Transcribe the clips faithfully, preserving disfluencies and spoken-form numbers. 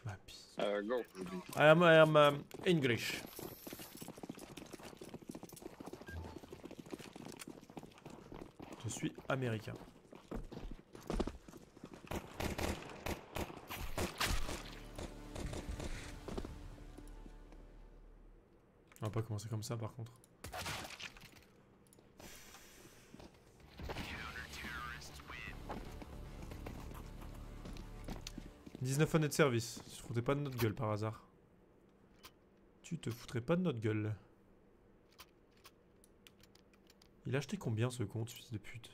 Ma pisse. Uh, go. I am, I am um, English. Je suis américain. On va pas commencer comme ça par contre. dix-neuf années de service. Tu te foutrais pas de notre gueule par hasard. Tu te foutrais pas de notre gueule. Il a acheté combien ce compte, fils de pute?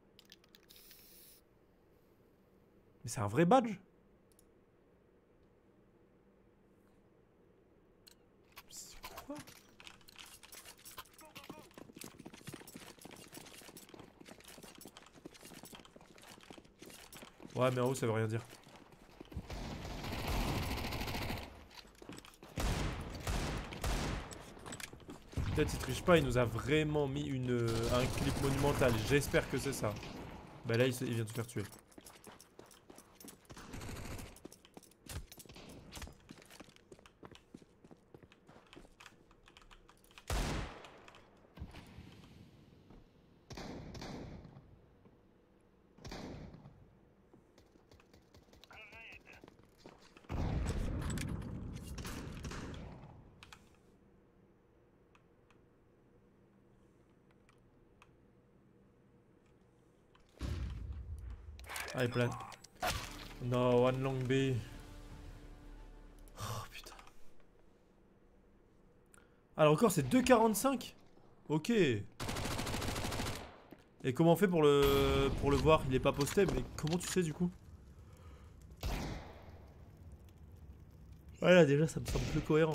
Mais c'est un vrai badge? C'est quoi? Ouais, mais en haut ça veut rien dire. Peut-être il triche pas, il nous a vraiment mis une, un clip monumental. J'espère que c'est ça. Bah là il, il vient de se faire tuer. Allez, plan. No, one long B. Oh putain. Alors encore c'est deux quarante-cinq. Ok. Et comment on fait pour le pour le voir? Il est pas posté, mais comment tu sais du coup? Ouais là déjà ça me semble plus cohérent.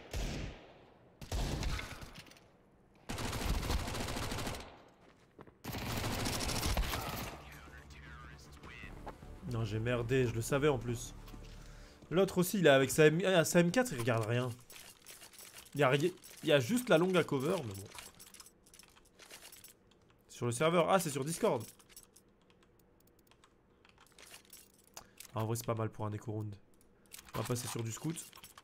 Non j'ai merdé, je le savais en plus. L'autre aussi il est avec sa, M... ah, sa M quatre, il regarde rien. Il y, a... il y a juste la longue à cover, mais bon. Sur le serveur, ah c'est sur Discord. Ah, en vrai c'est pas mal pour un éco round. On va passer sur du scout.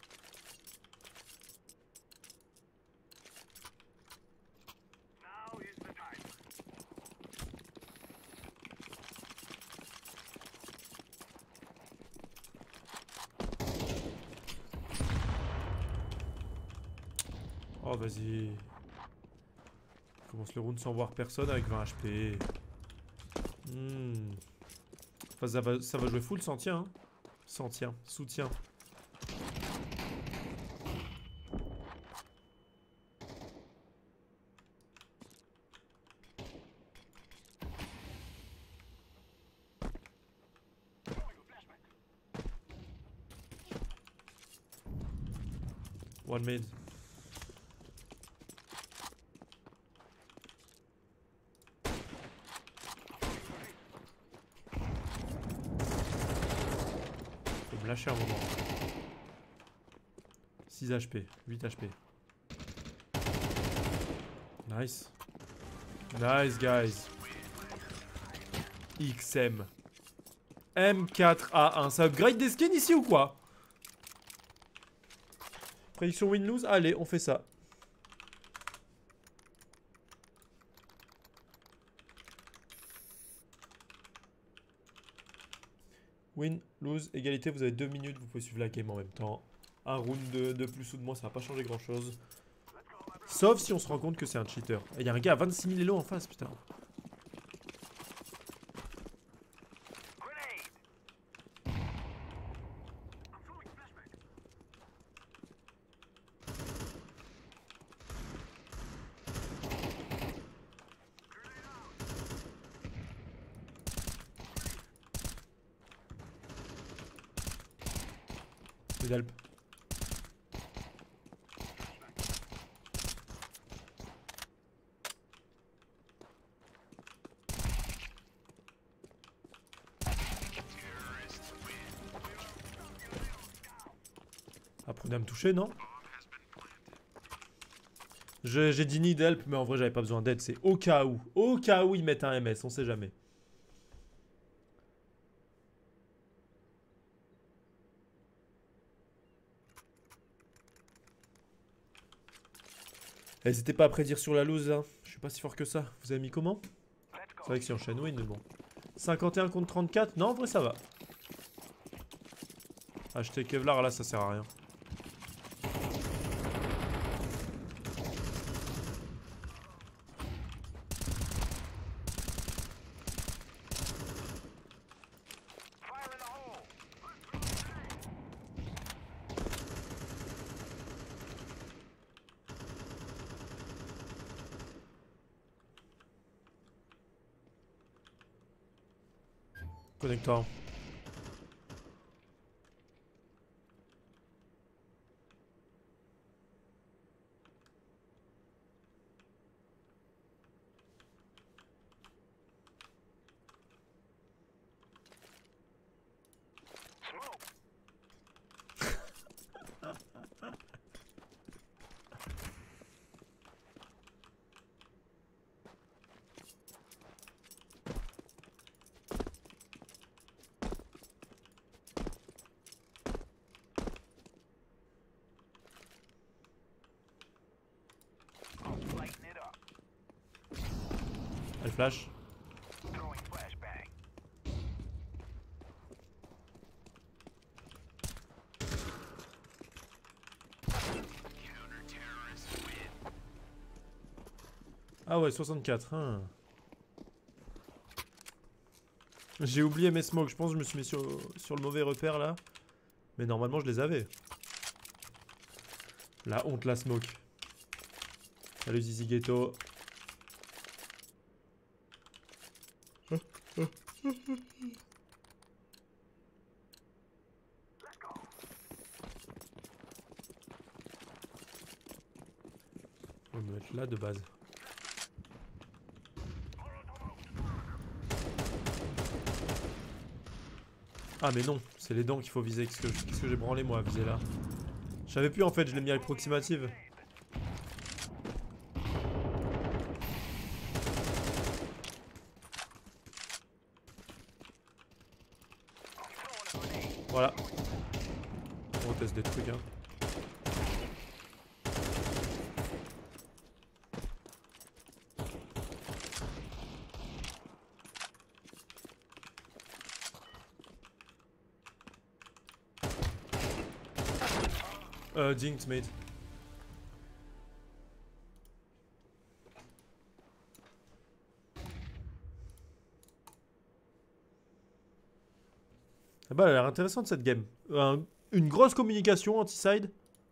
Oh vas-y. On commence le round sans voir personne avec vingt H P. Hmm. Enfin, ça va, ça va jouer full sentien. Hein. Sentien, soutien. One mid. Faut me lâcher un moment. six H P, huit H P. Nice. Nice guys. X M. M quatre A un. Ça upgrade des skins ici ou quoi? Prédiction win-lose? Allez, on fait ça. Win, lose, égalité, vous avez deux minutes, vous pouvez suivre la game en même temps. Un round de, de plus ou de moins, ça va pas changer grand chose. Sauf si on se rend compte que c'est un cheater. Il y a un gars à vingt-six mille élo en face, putain. Les Alpes. Apprenez à me toucher, non? J'ai dit need help, mais en vrai j'avais pas besoin d'aide, c'est au cas où. Au cas où ils mettent un M S, on sait jamais. N'hésitez pas à prédire sur la loose, hein. Je suis pas si fort que ça. Vous avez mis comment? C'est vrai que si enchaîne win, mais bon. cinquante et un contre trente-quatre? Non, en vrai, ça va. Acheter Kevlar, là, ça sert à rien. Connecteur. Elle flash. Ah ouais, soixante-quatre. Hein. J'ai oublié mes smokes. Je pense que je me suis mis sur, sur le mauvais repère là. Mais normalement, je les avais. La honte, la smoke. Salut Zizi Ghetto. On va me mettre là de base. Ah mais non, c'est les dents qu'il faut viser. Qu'est-ce que, qu'est-ce que j'ai branlé moi à viser là? Je savais plus en fait, je l'ai mis à l'approximative. Voilà. On teste des trucs hein. Euh, Dinked mate. Ah bah elle a l'air intéressante cette game. Euh, une grosse communication anti-side.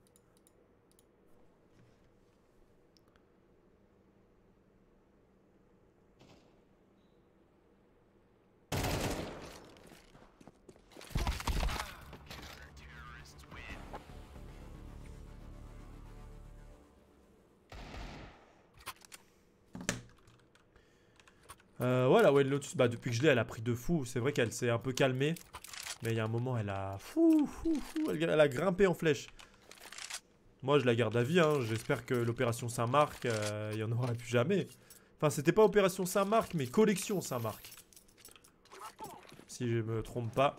Euh, voilà, ouais, Lotus, bah depuis que je l'ai, elle a pris de fou. C'est vrai qu'elle s'est un peu calmée. Mais il y a un moment, elle a fou, fou, fou. Elle, elle a grimpé en flèche. Moi, je la garde à vie. Hein. J'espère que l'opération Saint-Marc, euh, il y en aura plus jamais. Enfin, c'était pas opération Saint-Marc, mais collection Saint-Marc. Si je me trompe pas.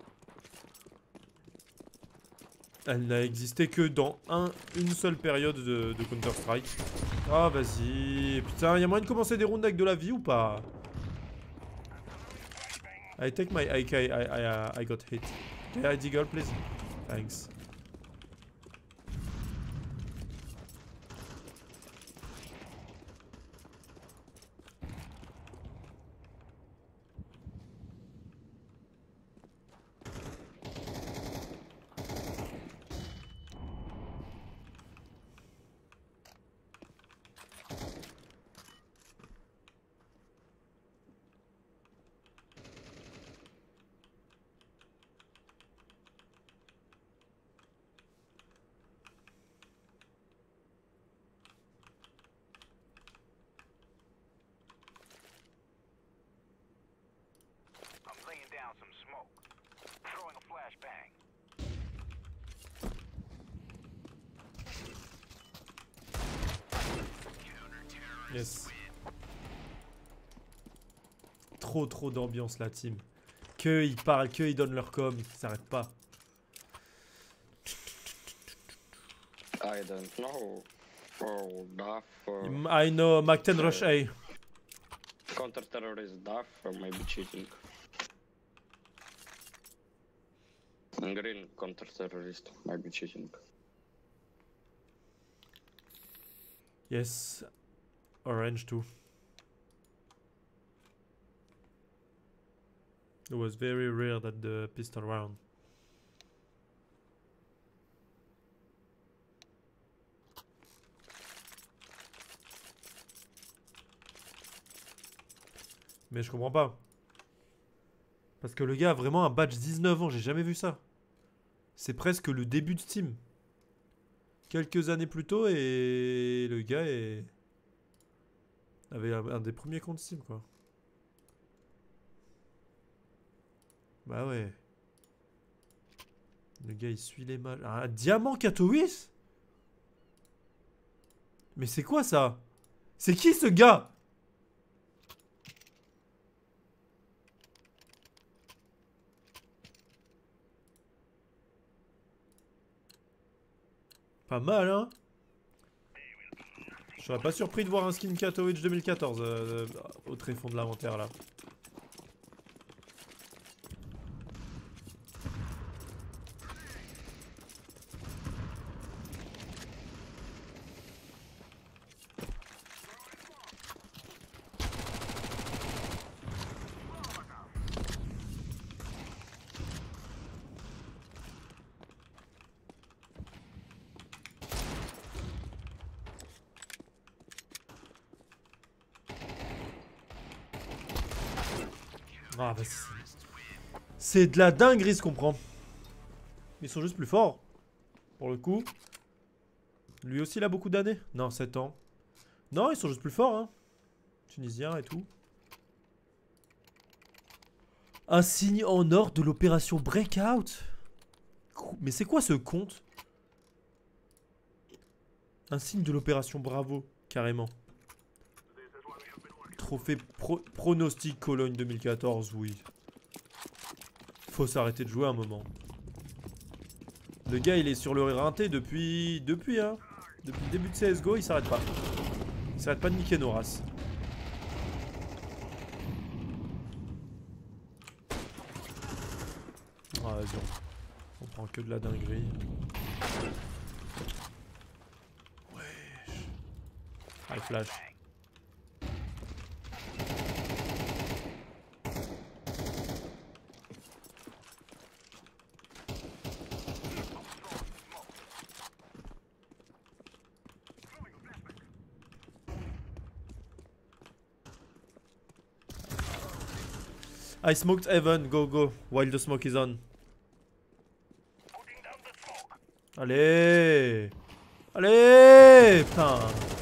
Elle n'a existé que dans un, une seule période de, de Counter-Strike. Ah, vas-y. Putain, il y a moyen de commencer des rounds avec de la vie ou pas? I take my A K, I, I, uh, I got hit. Can I deagle, please? Thanks. Yes. Trop trop d'ambiance la team. Que ils parlent, que ils donnent leur com, ils s'arrêtent pas. I don't know. Oh, Duff. Uh, I know, Mac ten rush A. Counter-terrorist Duff uh, maybe cheating. Green counter-terrorist might be cheating. Yes. Orange too. It was very rare that the pistol round. Mais je comprends pas. Parce que le gars a vraiment un badge dix-neuf ans, j'ai jamais vu ça. C'est presque le début de Steam. Quelques années plus tôt et le gars est... avait un, un des premiers comptes Steam quoi. Bah ouais. Le gars il suit les matchs. Un diamant Katowice? Mais c'est quoi ça? C'est qui ce gars? Pas mal hein. Je serais pas surpris de voir un skin Katowice deux mille quatorze euh, euh, au tréfonds de l'inventaire là. Ah bah c'est de la dinguerie ce qu'on prend. Ils sont juste plus forts. Pour le coup. Lui aussi il a beaucoup d'années. Non, sept ans. Non, ils sont juste plus forts hein. Tunisiens et tout. Un signe en or de l'opération Breakout. Mais c'est quoi ce compte? Un signe de l'opération Bravo, carrément. Trophée pro pronostic Cologne deux mille quatorze, oui. Faut s'arrêter de jouer un moment. Le gars il est sur le rinté depuis... Depuis hein. Depuis le début de C S G O il s'arrête pas. Il s'arrête pas de niquer nos races. Ah vas-y on... on prend que de la dinguerie. Wesh. High flash. I smoked Heaven, go go, while the smoke is on. Allez! Allez! Putain!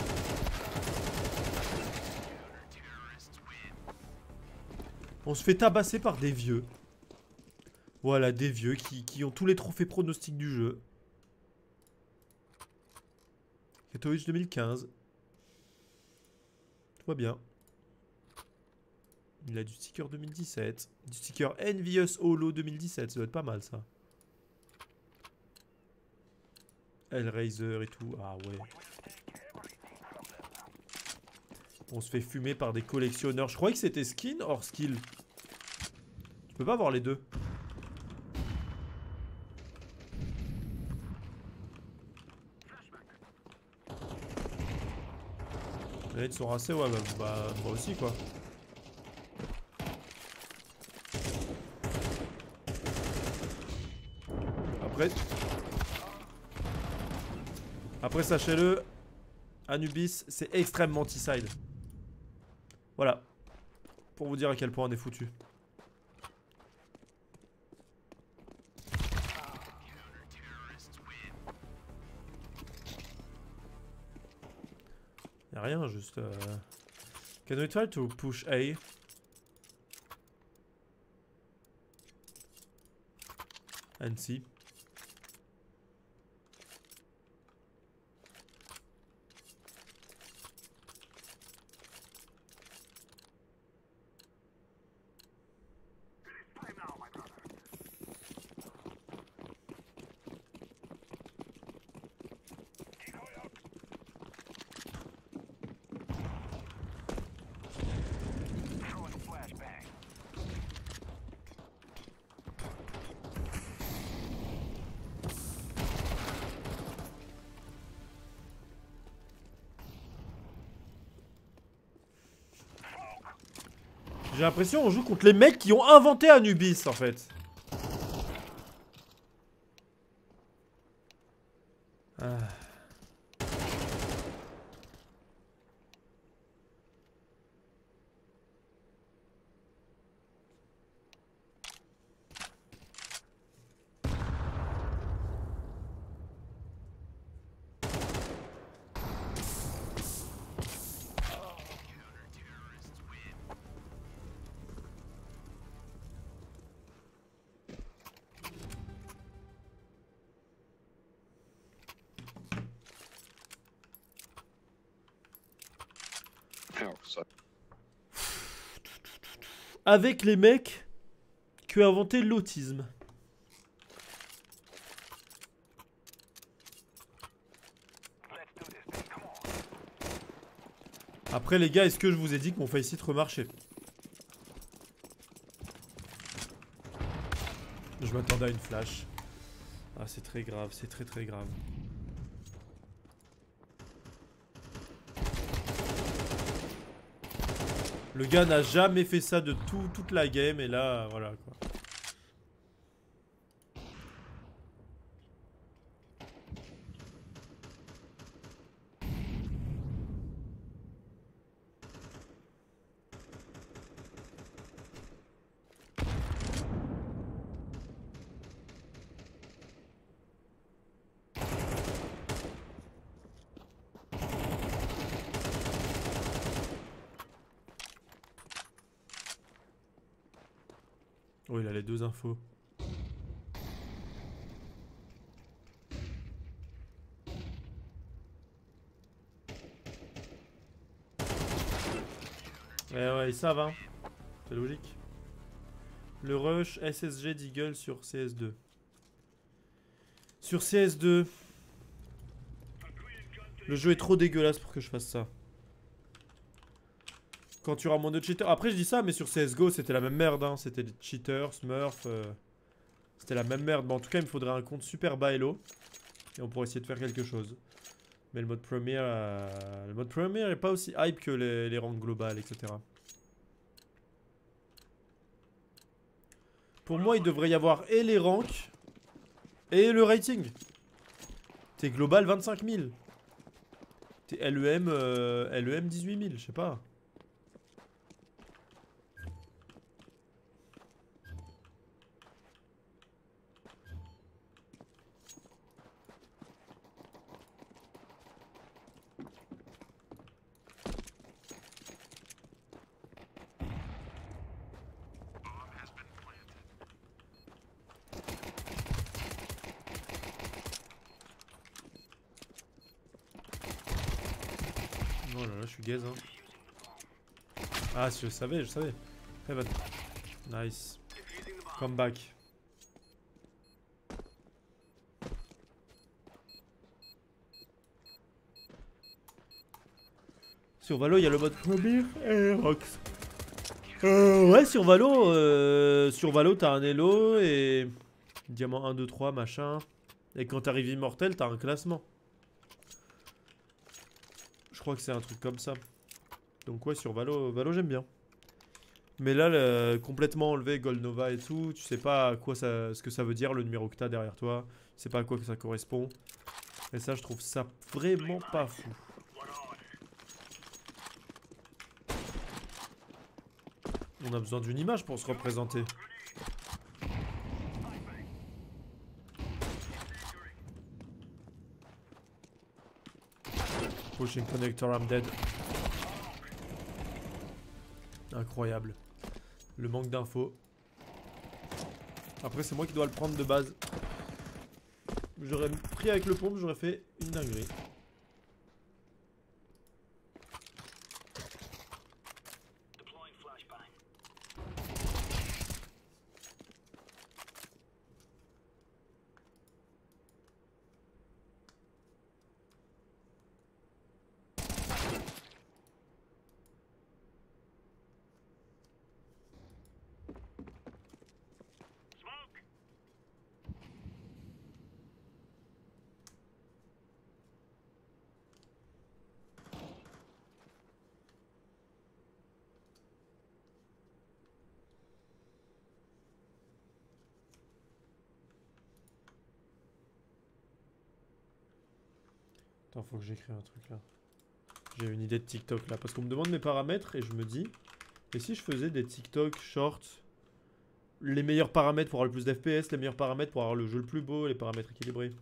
On se fait tabasser par des vieux. Voilà, des vieux qui, qui ont tous les trophées pronostics du jeu. Katowice deux mille quinze. Tout va bien. Il a du sticker deux mille dix-sept. Du sticker Envious Holo deux mille dix-sept. Ça doit être pas mal ça. Hellraiser et tout. Ah ouais. On se fait fumer par des collectionneurs. Je croyais que c'était skin hors skill. Tu peux pas avoir les deux. Là ils sont rassés, ouais bah, bah moi aussi quoi. Après, Après sachez-le, Anubis c'est extrêmement anti-side. Voilà. Pour vous dire à quel point on est foutu. Y'a rien, juste... Euh... Can we try to push A? And C. J'ai l'impression qu'on joue contre les mecs qui ont inventé Anubis en fait. Ah. Oh, ça. Avec les mecs qui ont inventé l'autisme. Après les gars, est-ce que je vous ai dit que mon face hit remarchait? Je m'attendais à une flash. Ah c'est très grave, c'est très très grave. Le gars n'a jamais fait ça de tout, toute la game et là, voilà quoi. Oh, il a les deux infos. Eh ouais, ils savent, hein. C'est logique. Le rush S S G d'Eagle sur C S deux. Sur C S deux. Le jeu est trop dégueulasse pour que je fasse ça. Quand tu auras moins de cheaters. Après, je dis ça, mais sur C S G O, c'était la même merde. Hein. C'était des cheaters, smurfs. Euh... C'était la même merde. Mais en tout cas, il me faudrait un compte super bas elo. Et on pourrait essayer de faire quelque chose. Mais le mode premier, euh... le mode premier n'est pas aussi hype que les, les rangs globales, et cetera. Pour moi, il devrait y avoir et les ranks et le rating. T'es global vingt-cinq mille. T'es L E M, euh, L E M dix-huit mille, je sais pas. Oh là là, je suis gaze, hein. Ah, je savais, je savais. Heaven. Nice. Come back. Sur Valo, il y a le mode premier et Rox. Euh, ouais, sur Valo, euh, sur Valo, t'as un elo et diamant un, deux, trois, machin. Et quand t'arrives immortel, t'as un classement. Je crois que c'est un truc comme ça. Donc ouais, sur Valo, Valo j'aime bien. Mais là, le, complètement enlevé Gold Nova et tout, tu sais pas à quoi ça, ce que ça veut dire le numéro que t'as derrière toi. Tu sais pas à quoi que ça correspond. Et ça, je trouve ça vraiment pas fou. On a besoin d'une image pour se représenter. Pushing connector, I'm dead. Incroyable. Le manque d'infos. Après, c'est moi qui dois le prendre de base. J'aurais pris avec le pompe, j'aurais fait une dinguerie. Attends, faut que j'écrive un truc là. J'ai une idée de TikTok là. Parce qu'on me demande mes paramètres et je me dis... Et si je faisais des TikTok shorts, les meilleurs paramètres pour avoir le plus d'F P S, les meilleurs paramètres pour avoir le jeu le plus beau, les paramètres équilibrés.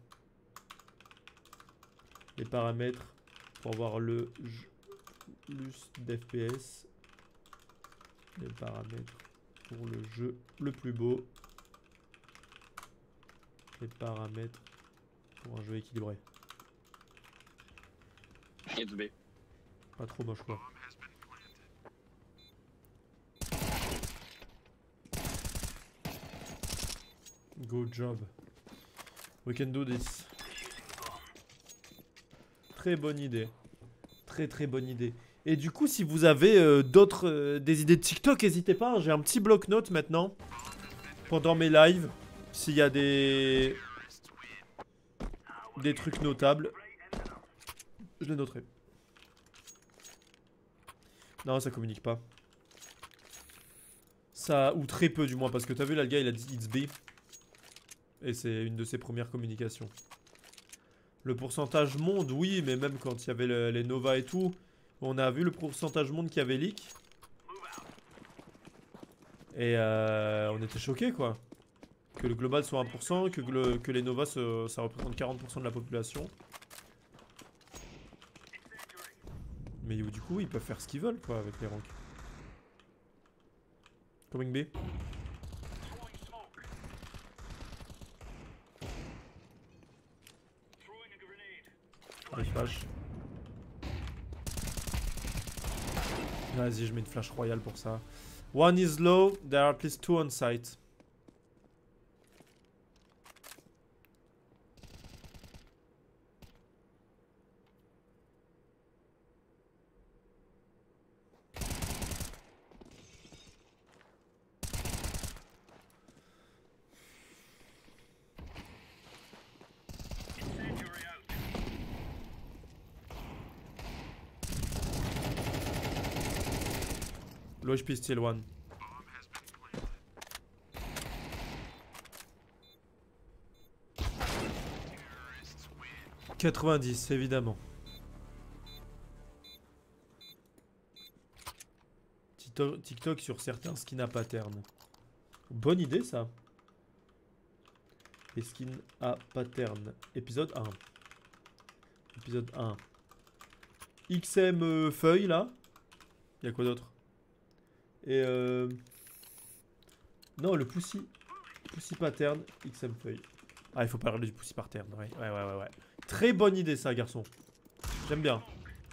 Les paramètres pour avoir le jeu plus d'F P S. Les paramètres pour le jeu le plus beau. Les paramètres pour un jeu équilibré. It's B. Pas trop moche quoi. Good job. We can do this. Très bonne idée. Très très bonne idée. Et du coup, si vous avez euh, d'autres euh, des idées de TikTok, n'hésitez pas. Hein, j'ai un petit bloc-notes maintenant. Pendant mes lives. S'il y a des... Des trucs notables. Je les noterai. Non, ça communique pas. Ça, ou très peu du moins, parce que t'as vu là, le gars il a dit it's B. Et c'est une de ses premières communications. Le pourcentage monde, oui, mais même quand il y avait le, les Nova et tout, on a vu le pourcentage monde qui avait leak. Et euh, on était choqués quoi. Que le global soit un pour cent, que, le, que les Nova se, ça représente quarante pour cent de la population. Mais du coup, ils peuvent faire ce qu'ils veulent quoi avec les ranks. Coming B. Allez, flash. Vas-y, je mets une flash royale pour ça. One is low, there are at least two on site. Low H P still one. quatre-vingt-dix, évidemment. TikTok, TikTok sur certains skins à pattern. Bonne idée ça. Les skins à pattern. Épisode un. Épisode un. X M euh, feuille là. Il y a quoi d'autre? Et euh... non, le Pussy. Pussy pattern, X M feuille. Ah, il faut parler du Pussy pattern. Ouais, ouais, ouais, ouais. ouais. Très bonne idée, ça, garçon. J'aime bien.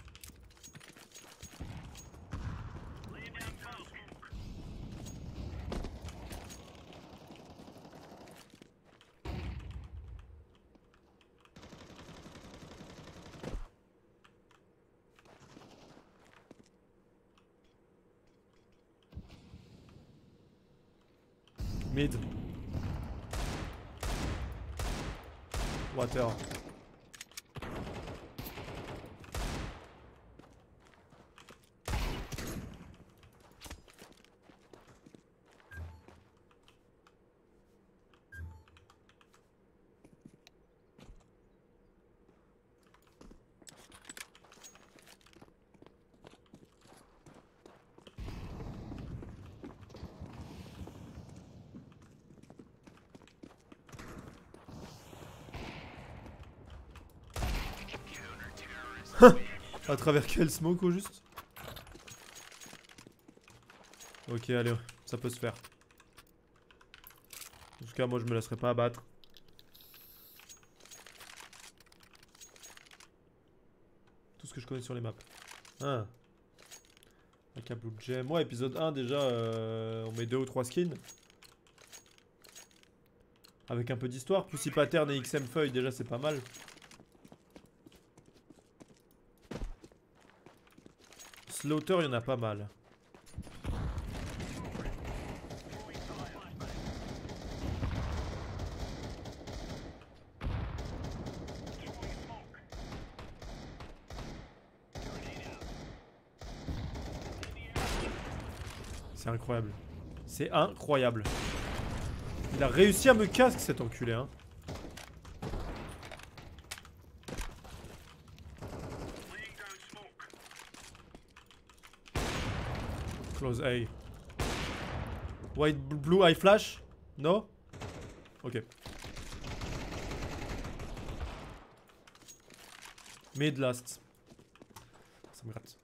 Mid. Water. À travers quel smoke au juste? Ok, allez, ça peut se faire. En tout cas, moi je me laisserai pas abattre. Tout ce que je connais sur les maps. Ah. Un Blue Gem. Ouais, épisode un déjà, euh, on met deux ou trois skins. Avec un peu d'histoire. Pussy Pattern et X M Feuille, déjà c'est pas mal. Slaughter, il y en a pas mal. C'est incroyable. C'est incroyable. Il a réussi à me casque cet enculé, hein. Close A. White, blue, I flash? No? Ok. Mid last. Ça me gratte.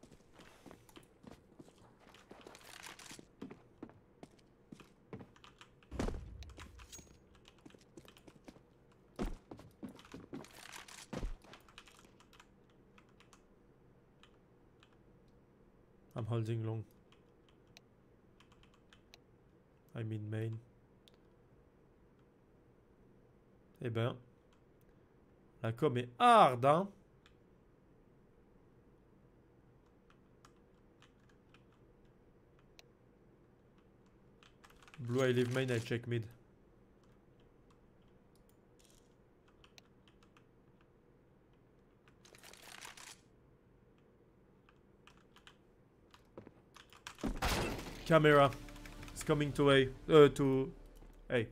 I'm holding long. I mean main. Eh ben, la com est hard, hein. Blue, I leave main, I check mid. Camera. It's coming to A. Uh, to A.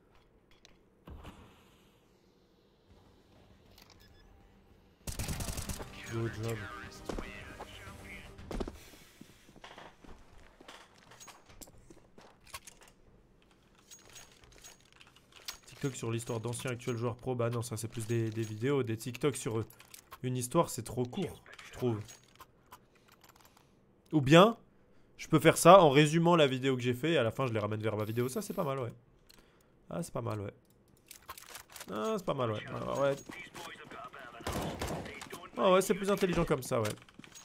Good job. TikTok sur l'histoire d'anciens actuels joueurs pro, bah non, ça c'est plus des, des vidéos. Des TikTok sur une histoire, c'est trop court, je trouve. Ou bien, je peux faire ça en résumant la vidéo que j'ai fait et à la fin je les ramène vers ma vidéo. Ça c'est pas mal, ouais. Ah, c'est pas mal, ouais. Ah, c'est pas mal, ouais. Ah, ouais. Oh ouais, c'est plus intelligent comme ça, ouais.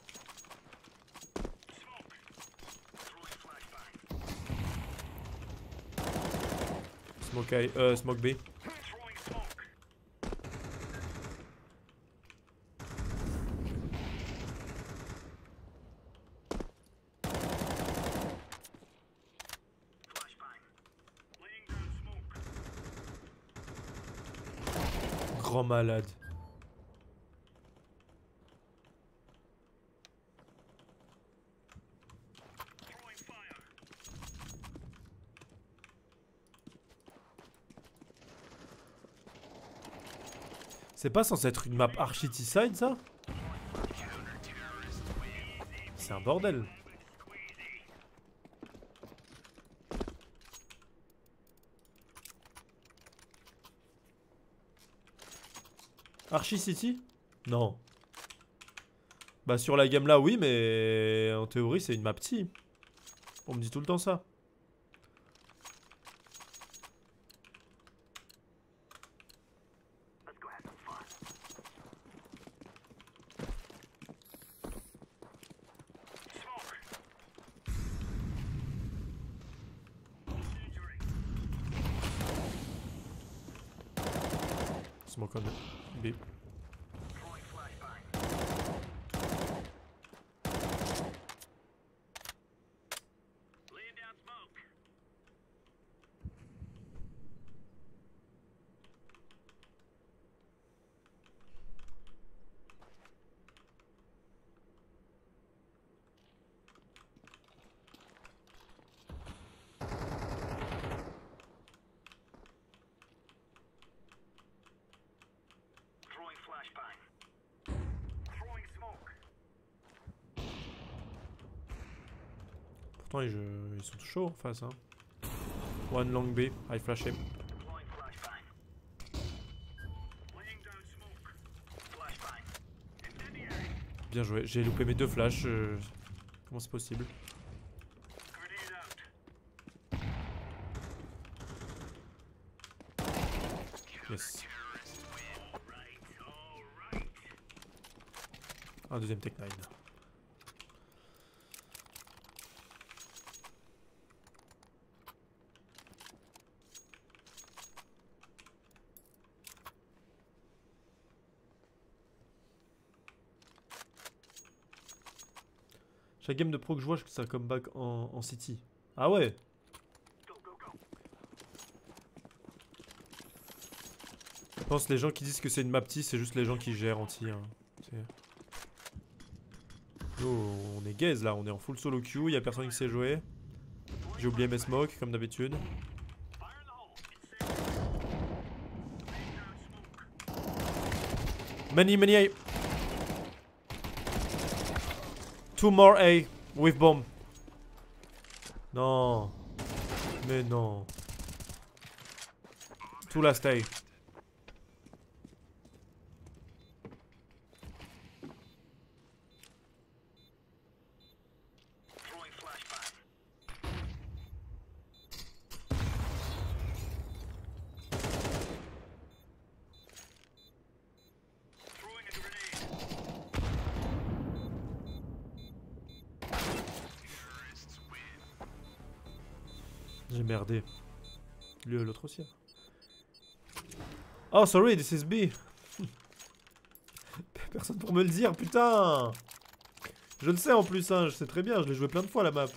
Smoke A, euh, smoke B. Grand malade. C'est pas censé être une map archi T-side, ça? C'est un bordel. Archi City? Non. Bah sur la game là oui, mais en théorie c'est une map T. On me dit tout le temps ça. Smoke on B. Pourtant ils, ils sont chauds en face, hein. One long B, I flash him. Bien joué, j'ai loupé mes deux flashs. Euh... Comment c'est possible? Yes. Un deuxième Tech nine. Chaque game de pro que je vois, je que ça comeback en, en City. Ah ouais. Je pense que les gens qui disent que c'est une map T, c'est juste les gens qui gèrent anti. Hein. Oh, on est gaze là, on est en full solo queue, il y a personne qui sait jouer. J'ai oublié mes smokes comme d'habitude. Many, many A. Two more A with bomb. Non. Mais non. Tout la stay. J'ai merdé. Lui, l'autre aussi. Oh, sorry, this is B. Personne pour me le dire, putain. Je le sais en plus, hein, je sais très bien, je l'ai joué plein de fois la map.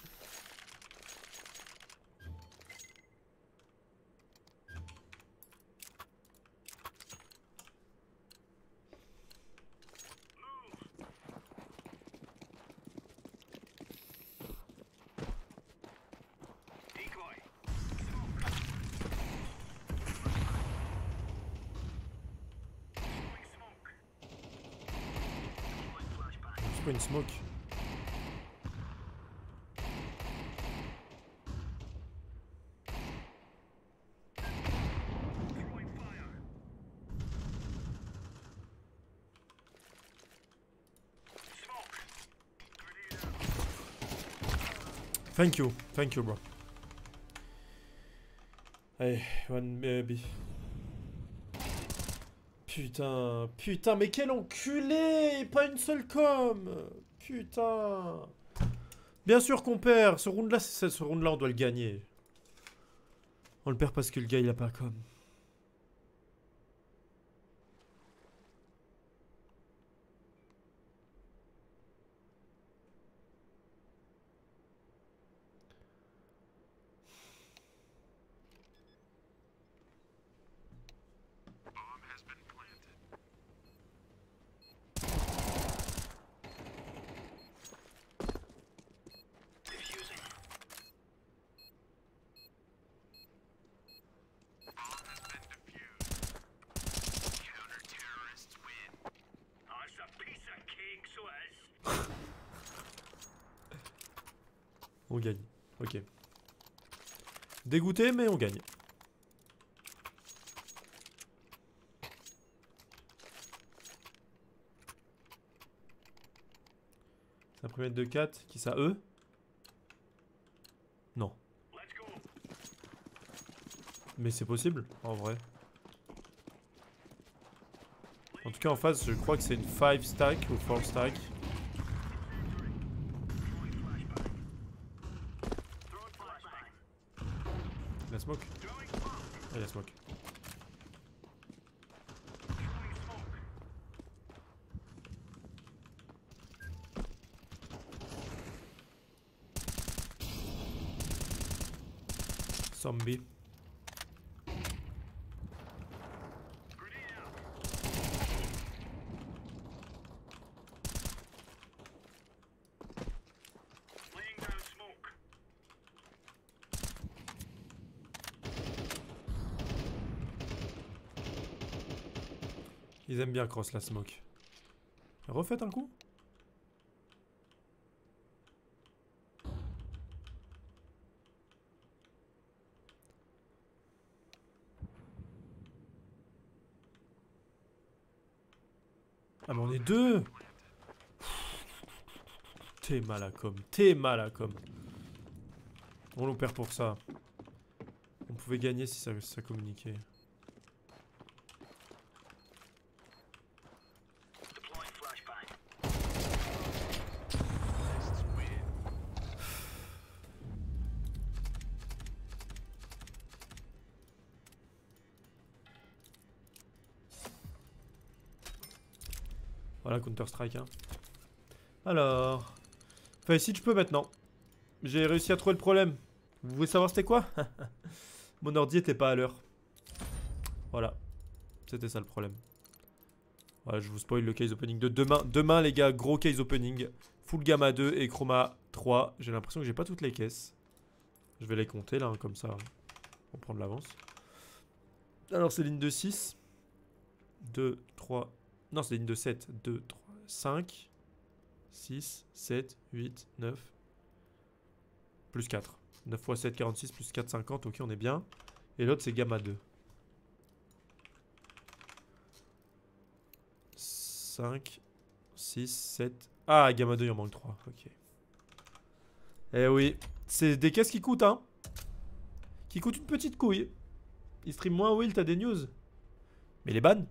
C'est quoi une smoke? Thank you, thank you bro. Allez, one baby. Putain, putain, mais quel enculé! Pas une seule com! Putain! Bien sûr qu'on perd! Ce round là, ce round là on doit le gagner. On le perd parce que le gars il a pas com. On gagne. Ok. Dégoûté, mais on gagne. C'est un premier de quatre. Qui ça? Eux? Non. Mais c'est possible, en vrai. En tout cas, en face, je crois que c'est une five stack ou four stack. La smoke. Ah, la smoke. Zombie. Ils aiment bien cross la smoke. Refaites un coup. Ah mais on est deux. T'es mal à com. T'es mal à com. On nous perd pour ça. On pouvait gagner si ça, si ça communiquait. Voilà, Counter-Strike. Hein. Alors. Enfin, si tu peux maintenant. J'ai réussi à trouver le problème. Vous voulez savoir c'était quoi? Mon ordi était pas à l'heure. Voilà. C'était ça le problème. Voilà, je vous spoil le case opening de demain. Demain, les gars, gros case opening. Full gamma deux et chroma trois. J'ai l'impression que j'ai pas toutes les caisses. Je vais les compter là, hein, comme ça. On prend de l'avance. Alors, c'est ligne de six. deux, trois. Non, c'est ligne de sept. deux, trois, cinq. six, sept, huit, neuf. Plus quatre. neuf fois sept, quarante-six, plus quatre, cinquante. Ok, on est bien. Et l'autre, c'est gamma deux. cinq, six, sept. Ah, gamma deux, il en manque trois. Ok. Eh oui. C'est des caisses qui coûtent, hein. Qui coûtent une petite couille. Il stream moins, Will, t'as des news. Mais les ban.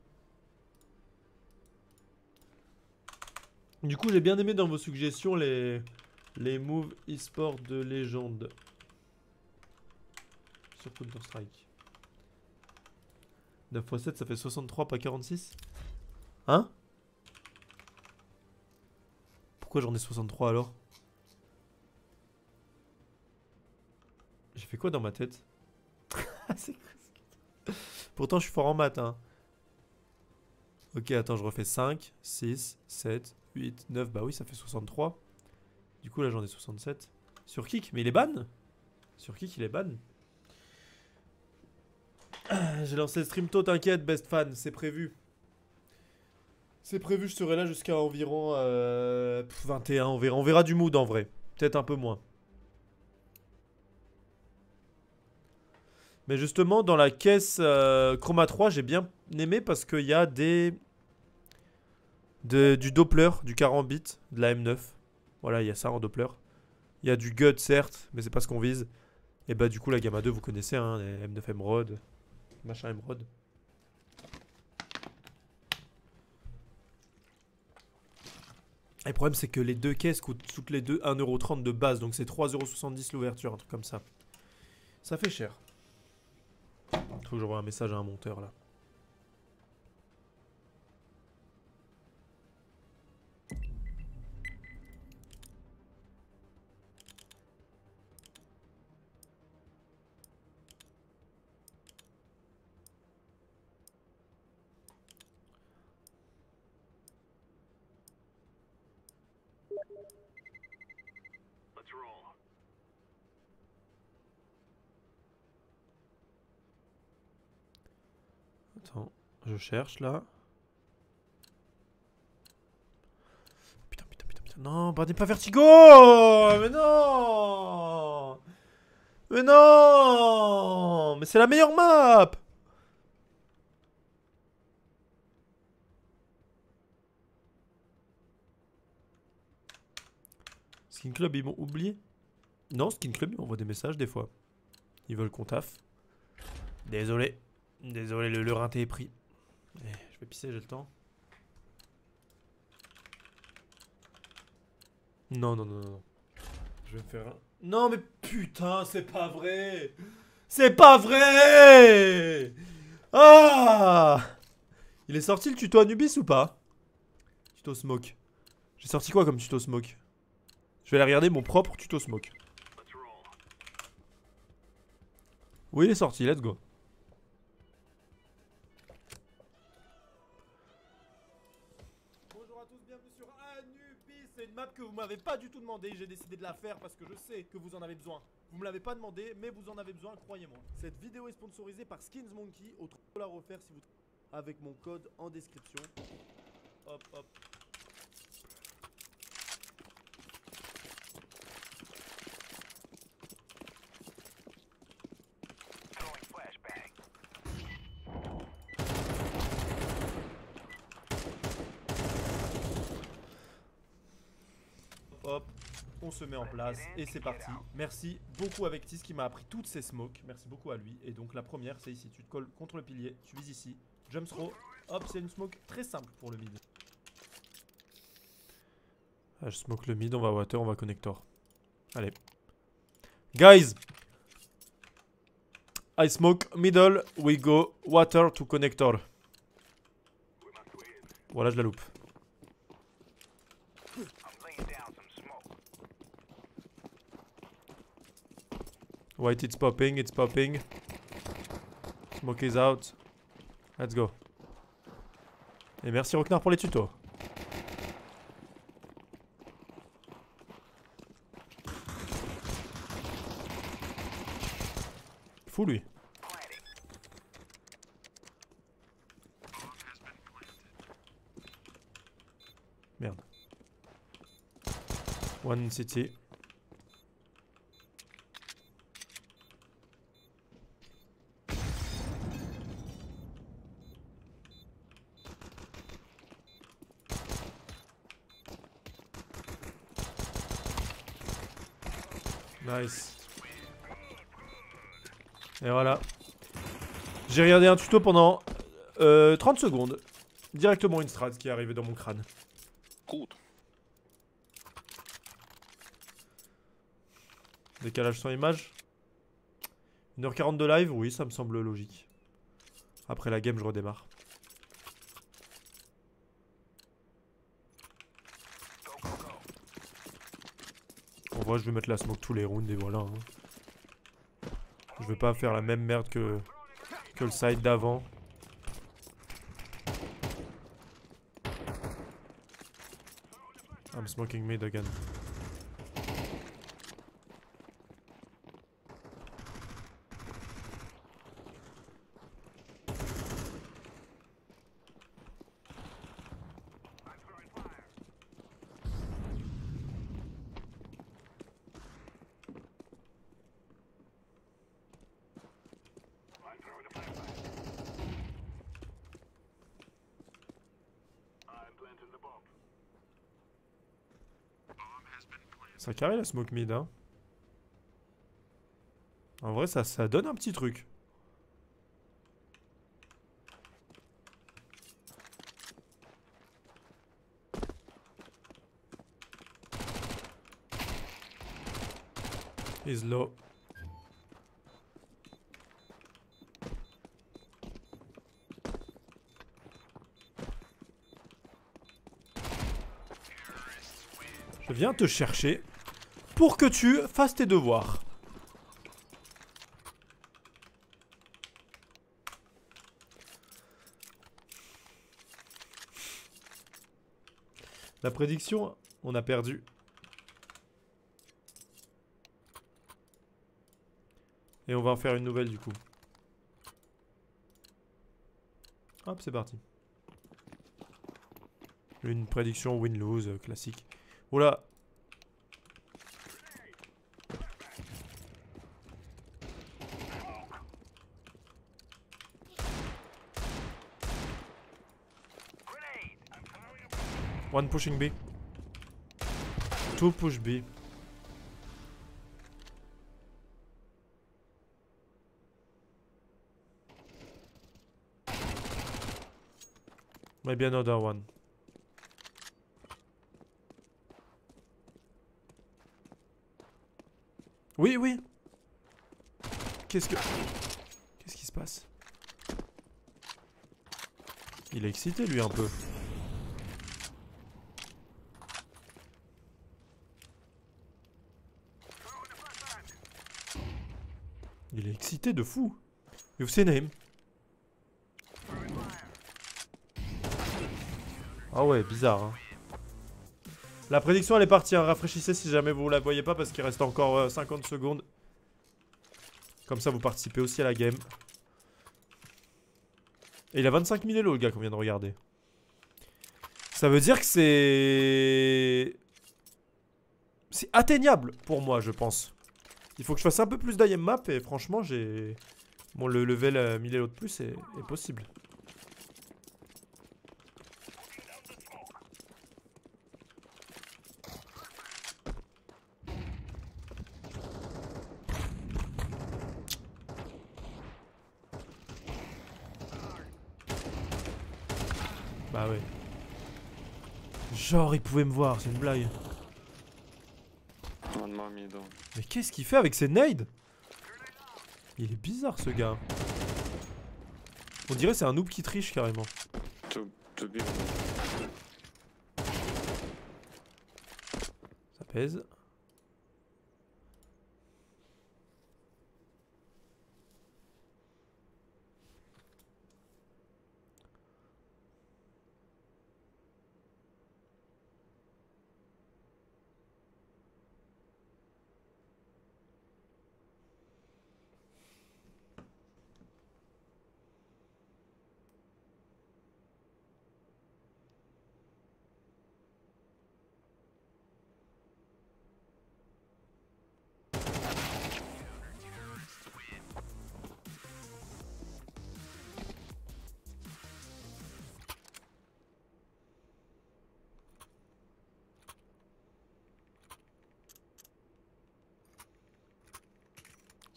Du coup, j'ai bien aimé dans vos suggestions les, les moves e-sport de légende. Sur Counter-Strike. neuf fois sept, ça fait soixante-trois, pas quarante-six. Hein? Pourquoi j'en ai soixante-trois alors? J'ai fait quoi dans ma tête? C'est quoi? Pourtant, je suis fort en maths, hein. Ok, attends, je refais cinq, six, sept, huit, neuf. Bah oui, ça fait soixante-trois. Du coup, là, j'en ai soixante-sept. Sur Kick, mais il est ban? Sur Kick, il est ban? J'ai lancé le stream tôt, t'inquiète, best fan, c'est prévu. C'est prévu, je serai là jusqu'à environ euh, vingt et un. On verra, on verra du mood en vrai. Peut-être un peu moins. Mais justement, dans la caisse euh, Chroma trois, j'ai bien aimé parce qu'il y a des... De, du Doppler, du quarante bits, de la M neuf. Voilà, il y a ça en Doppler. Il y a du Gut, certes, mais c'est pas ce qu'on vise. Et bah du coup, la Gamma deux, vous connaissez, hein, les M neuf Emerald. Machin Emerald. Et le problème, c'est que les deux caisses coûtent toutes les deux un euro trente de base. Donc c'est trois euros soixante-dix l'ouverture, un truc comme ça. Ça fait cher. Faut que j'envoie un message à un monteur là. Attends, je cherche là. Putain, putain, putain, putain. Non, bah n'est pas Vertigo. Mais non. Mais non. Mais c'est la meilleure map. Skin Club, ils m'ont oublié? Non, Skin Club, ils m'envoient des messages des fois. Ils veulent qu'on taffe. Désolé. Désolé, le, le rinté est pris. Eh, je vais pisser, j'ai le temps. Non, non, non, non. Je vais me faire un... Non, mais putain, c'est pas vrai. C'est pas vrai. Ah. Il est sorti le tuto Anubis ou pas? Tuto Smoke. J'ai sorti quoi comme tuto Smoke? Je vais aller regarder mon propre tuto Smoke. Oui, il est sorti, let's go. Bonjour à tous, bienvenue sur Anubis. C'est une map que vous m'avez pas du tout demandé. J'ai décidé de la faire parce que je sais que vous en avez besoin. Vous me l'avez pas demandé, mais vous en avez besoin, croyez-moi. Cette vidéo est sponsorisée par Skins Monkey. Au trois dollars offert si vous... Avec mon code en description. Hop, hop. Hop, on se met en place et c'est parti. Merci beaucoup avec Tis qui m'a appris toutes ces smokes. Merci beaucoup à lui. Et donc la première, c'est ici. Tu te colles contre le pilier, tu vises ici. Jump throw. Hop, c'est une smoke très simple pour le mid. Ah, je smoke le mid, on va water, on va connector. Allez. Guys, I smoke middle, we go water to connector. Voilà, je la loupe. White, it's popping, it's popping. Smoke is out. Let's go. Et merci Rocknar pour les tutos. Fou lui. Merde. One city. Nice. Et voilà. J'ai regardé un tuto pendant euh, trente secondes. Directement une strat qui est arrivée dans mon crâne. Cool. Décalage sans image. une heure quarante de live, oui, ça me semble logique. Après la game, je redémarre. En vrai, je vais mettre la smoke tous les rounds et voilà. Hein. Je vais pas faire la même merde que, que le side d'avant. I'm smoking mid again. Ça carré la smoke mid, hein. En vrai, ça, ça donne un petit truc. He's low. Je viens te chercher pour que tu fasses tes devoirs. La prédiction, on a perdu. Et on va en faire une nouvelle du coup. Hop, c'est parti. Une prédiction win-lose euh, classique. Oula. One pushing B. Two push B. Maybe another one. Oui, oui. Qu'est-ce que... Qu'est-ce qui se passe? Il est excité lui un peu. Il est excité de fou. You've seen him. Ah ouais, bizarre. Hein. La prédiction elle est partie. Hein. Rafraîchissez si jamais vous la voyez pas parce qu'il reste encore euh, cinquante secondes. Comme ça vous participez aussi à la game. Et il a vingt-cinq mille élo le gars qu'on vient de regarder. Ça veut dire que c'est... C'est atteignable pour moi je pense. Il faut que je fasse un peu plus d'I M map et franchement j'ai... Bon le level euh, mille élo de plus est, est possible. Bah ouais. Genre il pouvait me voir, c'est une blague. One more middle. Mais qu'est-ce qu'il fait avec ses nades? Il est bizarre ce gars. On dirait c'est un noob qui triche carrément. To, to be Ça pèse.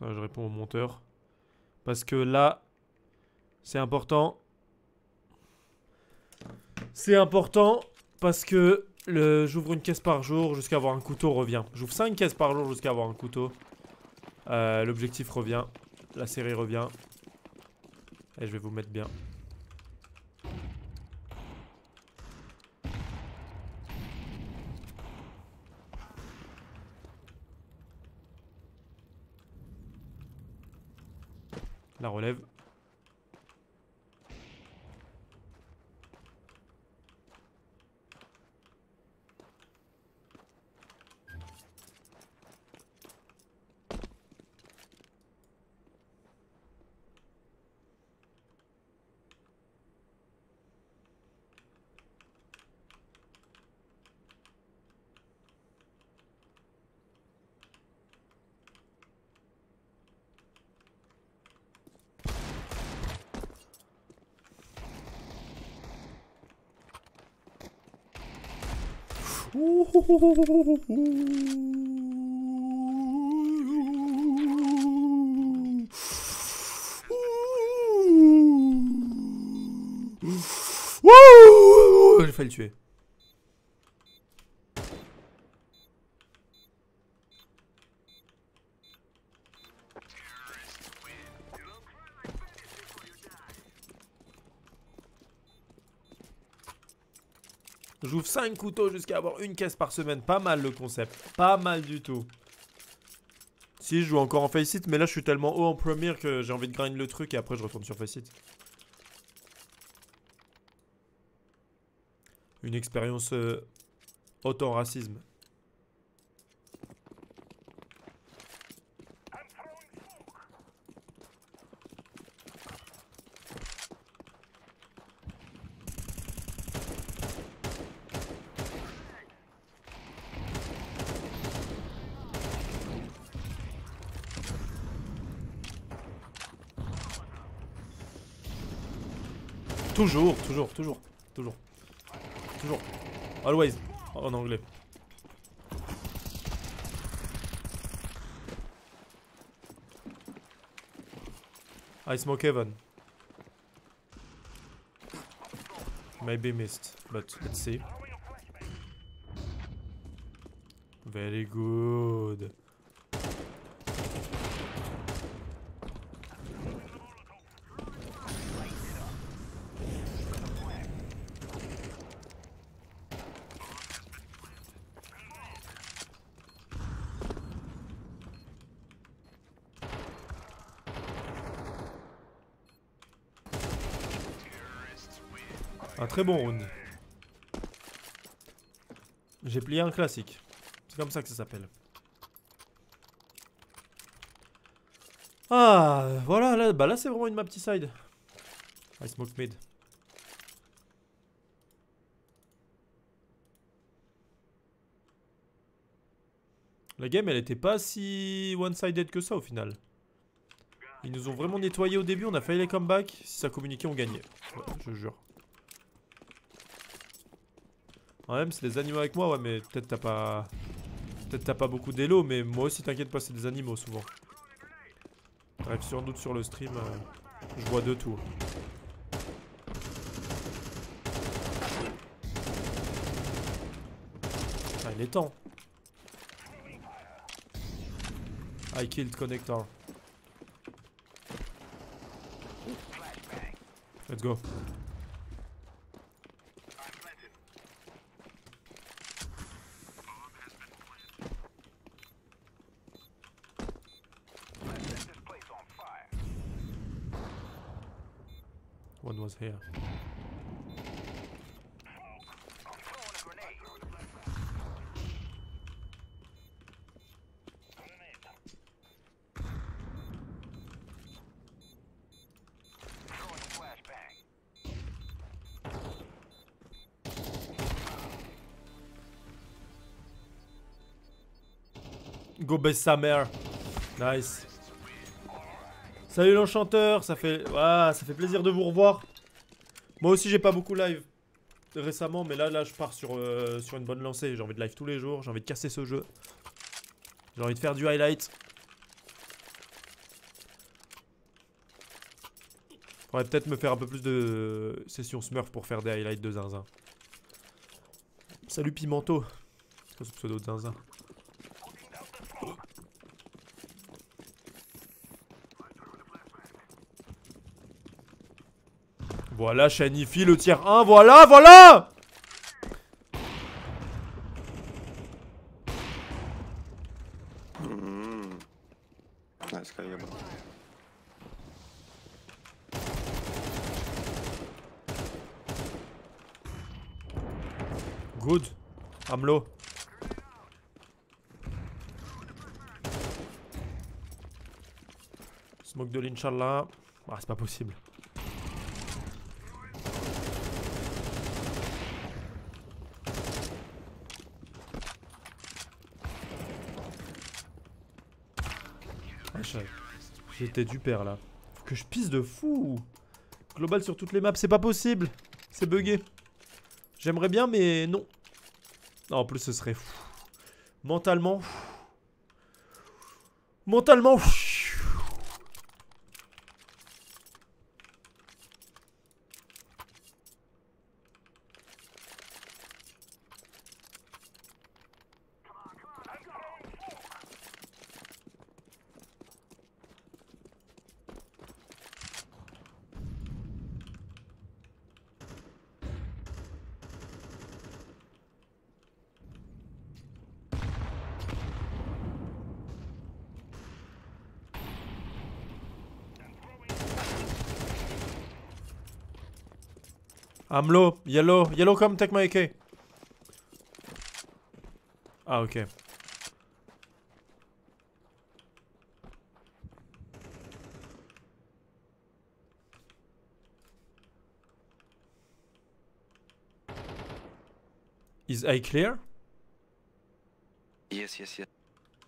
Enfin, je réponds au monteur. Parce que là, c'est important. C'est important parce que j'ouvre une caisse par jour jusqu'à avoir un couteau revient. J'ouvre cinq caisses par jour jusqu'à avoir un couteau. Euh, L'objectif revient. La série revient. Et je vais vous mettre bien. La relève. J'ai failli le tuer. J'ouvre cinq couteaux jusqu'à avoir une caisse par semaine. Pas mal le concept. Pas mal du tout. Si, je joue encore en Faceit, mais là je suis tellement haut en première que j'ai envie de grind le truc et après je retourne sur Faceit. Une expérience euh, haute en racisme. Toujours, toujours, toujours, toujours, toujours. Always, en anglais. I smoke heaven. Maybe missed, but let's see. Very good. Un très bon round. J'ai plié un classique. C'est comme ça que ça s'appelle. Ah, voilà, là, bah là c'est vraiment une map side. I smoke mid. La game elle était pas si one-sided que ça au final. Ils nous ont vraiment nettoyé au début, on a failli les comeback. Si ça communiquait, on gagnait. Ouais, je jure. Ouais, même c'est des animaux avec moi, ouais, mais peut-être t'as pas... Peut-être t'as pas beaucoup d'élo, mais moi aussi t'inquiète pas, c'est des animaux souvent. Bref, sans doute sur le stream, euh, je vois de tout. Ah, il est temps. I killed connector. Let's go. One was here. Go baisse sa mère. Nice. Salut l'enchanteur, ça fait ah, ça fait plaisir de vous revoir. Moi aussi j'ai pas beaucoup live récemment, mais là là je pars sur, euh, sur une bonne lancée. J'ai envie de live tous les jours, j'ai envie de casser ce jeu. J'ai envie de faire du highlight. faudrait peut-être me faire un peu plus de sessions Smurf pour faire des highlights de zinzin. Salut Pimento. C'est quoi ce pseudo de zinzin? Voilà, Shanifi, le tiers un, voilà, voilà! Mm. Nice guy, yeah, bro. Good. I'm low. Smoke de l'Inch'Allah. Ah, c'est pas possible. Ah, j'étais du père là. Faut que je pisse de fou. Global sur toutes les maps, c'est pas possible. C'est bugué. J'aimerais bien, mais non. Non, en plus, ce serait fou. Mentalement. Mentalement. I'm low. Yellow. Yellow, come take my A K. Ah, ok. Is A clear? Yes, yes, yes.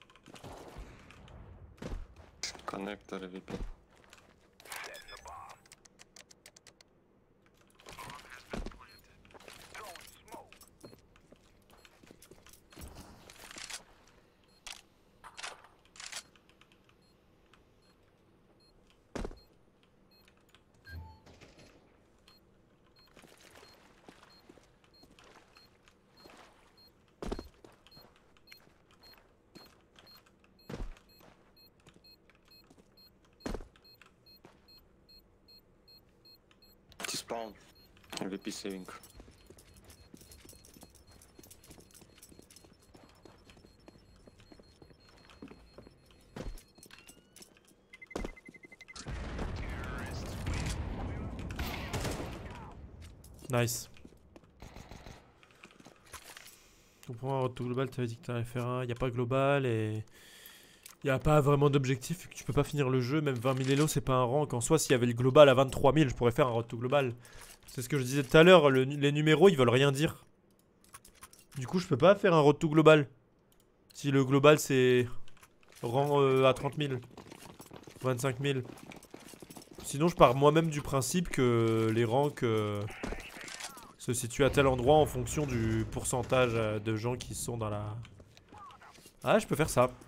Connector V P. Spawn. V P saving. Nice. On prend un retour global, tu avais dit que t'allais faire un. Il n'y a pas global et. Il n'y a pas vraiment d'objectif, tu peux pas finir le jeu, même vingt mille élos c'est pas un rank. En soi, s'il y avait le global à vingt-trois mille, je pourrais faire un road to global. C'est ce que je disais tout à l'heure, le, les numéros ils veulent rien dire. Du coup, je peux pas faire un road to global. Si le global c'est rang euh, à trente mille, vingt-cinq mille. Sinon, je pars moi-même du principe que les ranks euh, se situent à tel endroit en fonction du pourcentage euh, de gens qui sont dans la. Ah, je peux faire ça.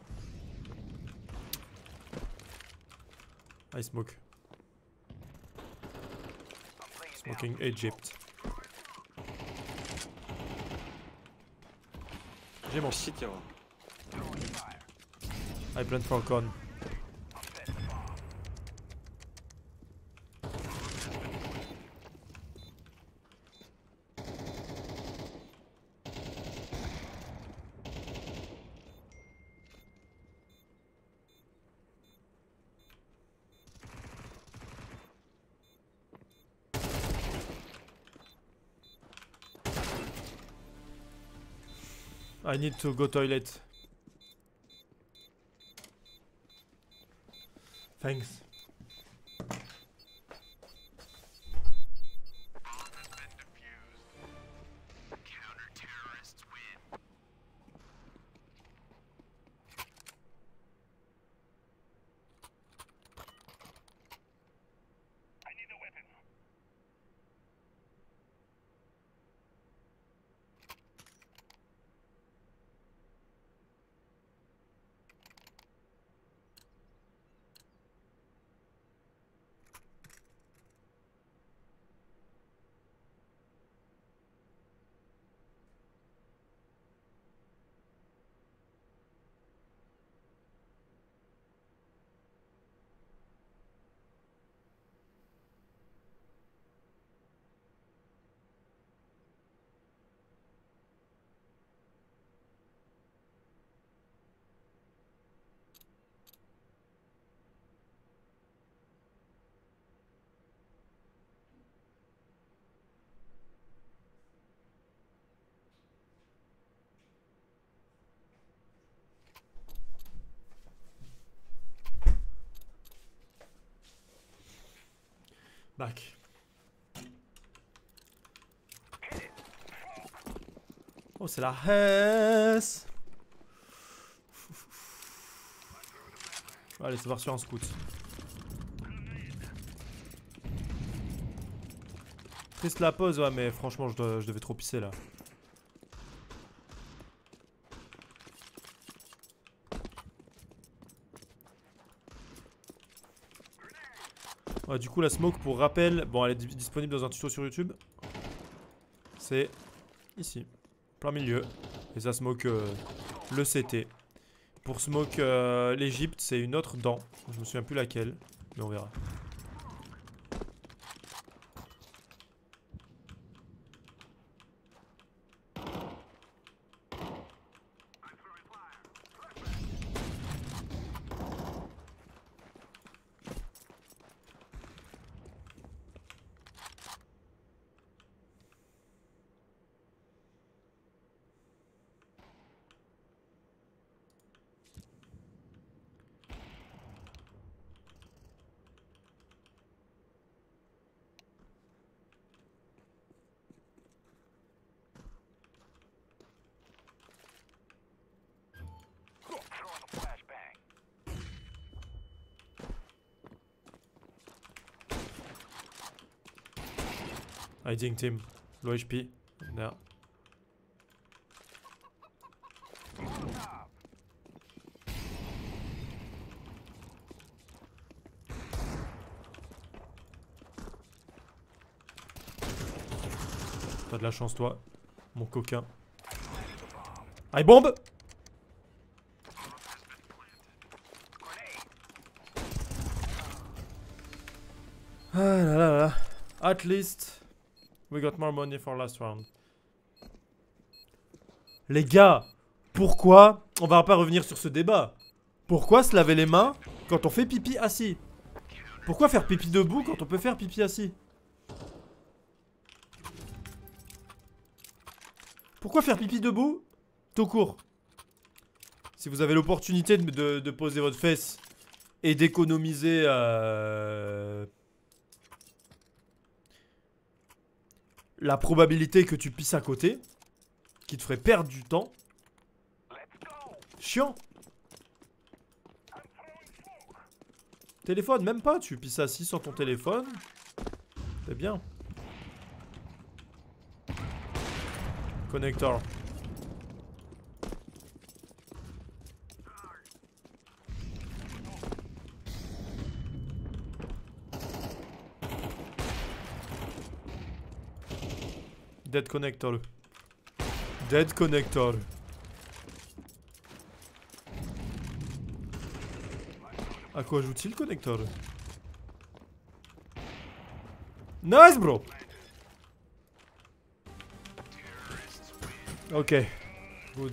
I smoke. Smoking Egypt. J'ai mon City, ouais. I plant Falcon. I need to go toilet. Thanks. Back. Oh, c'est la Hesse. Allez, c'est parti sur un scout. Triste la pause, ouais, mais franchement, je, dois, je devais trop pisser là. Ouais, du coup, la smoke, pour rappel, bon, elle est disponible dans un tuto sur YouTube. C'est ici, plein milieu. Et ça smoke euh, le C T. Pour smoke euh, l'Egypte, c'est une autre dent. Je me souviens plus laquelle, mais on verra. Hiding team, low H P. Là. T'as de la chance toi, mon coquin. Aïe bombe. Ah là là là. At least we got more money for last round. Les gars, pourquoi on va pas revenir sur ce débat? Pourquoi se laver les mains quand on fait pipi assis? Pourquoi faire pipi debout quand on peut faire pipi assis? Pourquoi faire pipi debout tout court? Si vous avez l'opportunité de, de, de poser votre fesse et d'économiser euh, la probabilité que tu pisses à côté, qui te ferait perdre du temps. Chiant. Téléphone, même pas, tu pisses assis sans ton téléphone. C'est bien. Connector. Dead connector. Dead connector. À quoi joue-t-il connector? Nice bro. Ok. Good.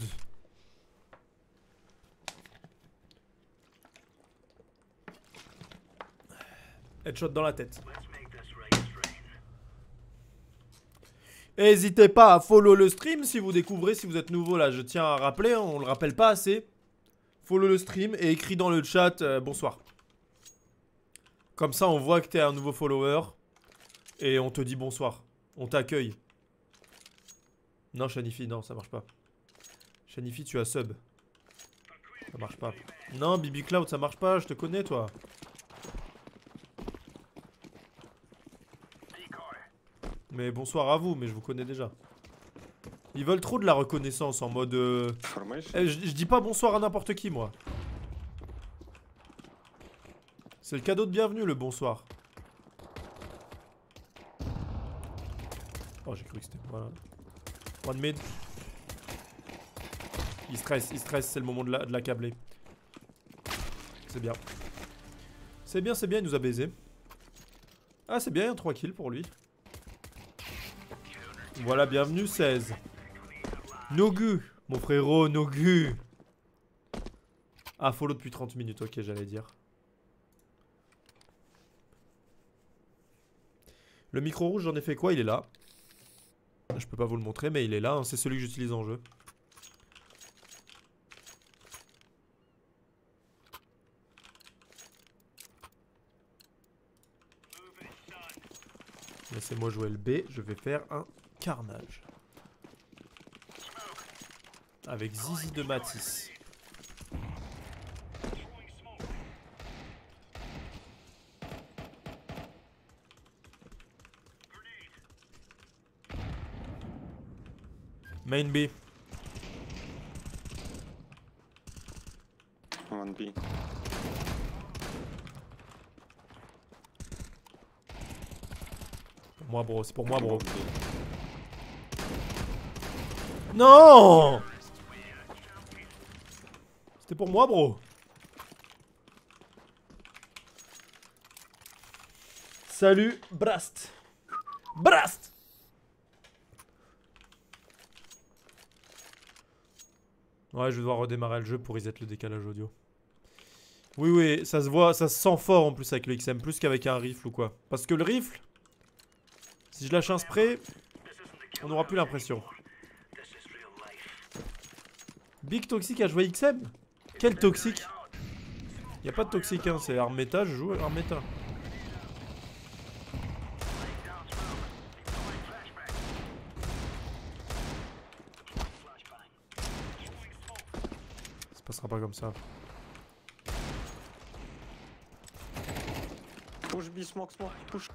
Headshot dans la tête. N'hésitez pas à follow le stream si vous découvrez, si vous êtes nouveau là. Je tiens à rappeler, hein, on le rappelle pas assez. Follow le stream et écris dans le chat euh, bonsoir. Comme ça on voit que t'es un nouveau follower. Et on te dit bonsoir. On t'accueille. Non Shanifi, non ça marche pas. Shanifi tu as sub. Ça marche pas. Non Bibi Cloud ça marche pas, je te connais toi. Mais bonsoir à vous, mais je vous connais déjà. Ils veulent trop de la reconnaissance en mode... Euh... Eh, je, je dis pas bonsoir à n'importe qui, moi. C'est le cadeau de bienvenue, le bonsoir. Oh, j'ai cru que c'était... Voilà. One mid. Il stresse, il stresse, c'est le moment de la, de la câbler. C'est bien. C'est bien, c'est bien, il nous a baisé. Ah, c'est bien, il y a trois kills pour lui. Voilà, bienvenue seize. Nogu, mon frérot, Nogu. Ah, follow depuis trente minutes, ok, j'allais dire. Le micro rouge, j'en ai fait quoi? Il est là. Je peux pas vous le montrer, mais il est là, hein. C'est celui que j'utilise en jeu. Laissez-moi jouer le B, je vais faire un carnage. Avec Zizi de Matisse. Main B. One B. Pour moi, bro, c'est pour moi, bro. Non! C'était pour moi, bro. Salut, Brast. Brast! Ouais, je vais devoir redémarrer le jeu pour reset le décalage audio. Oui, oui, ça se voit, ça se sent fort en plus avec le X M, plus qu'avec un rifle ou quoi. Parce que le rifle, si je lâche un spray, on n'aura plus l'impression. Big Toxic a joué X M? Quel toxique? Y'a pas de toxique, hein, c'est arme méta, je joue arme méta. Ça passera pas comme ça. Push B, smoke, smoke, push.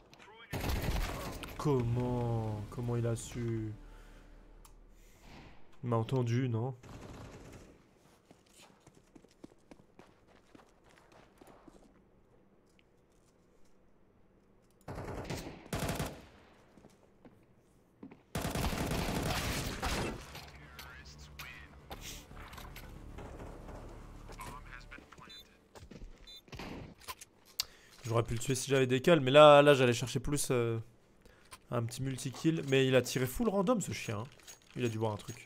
Comment? Comment il a su? Il m'a entendu, non? J'aurais pu le tuer si j'avais des calls, mais là, là j'allais chercher plus euh, un petit multi-kill. Mais il a tiré full random ce chien. Hein. Il a dû voir un truc.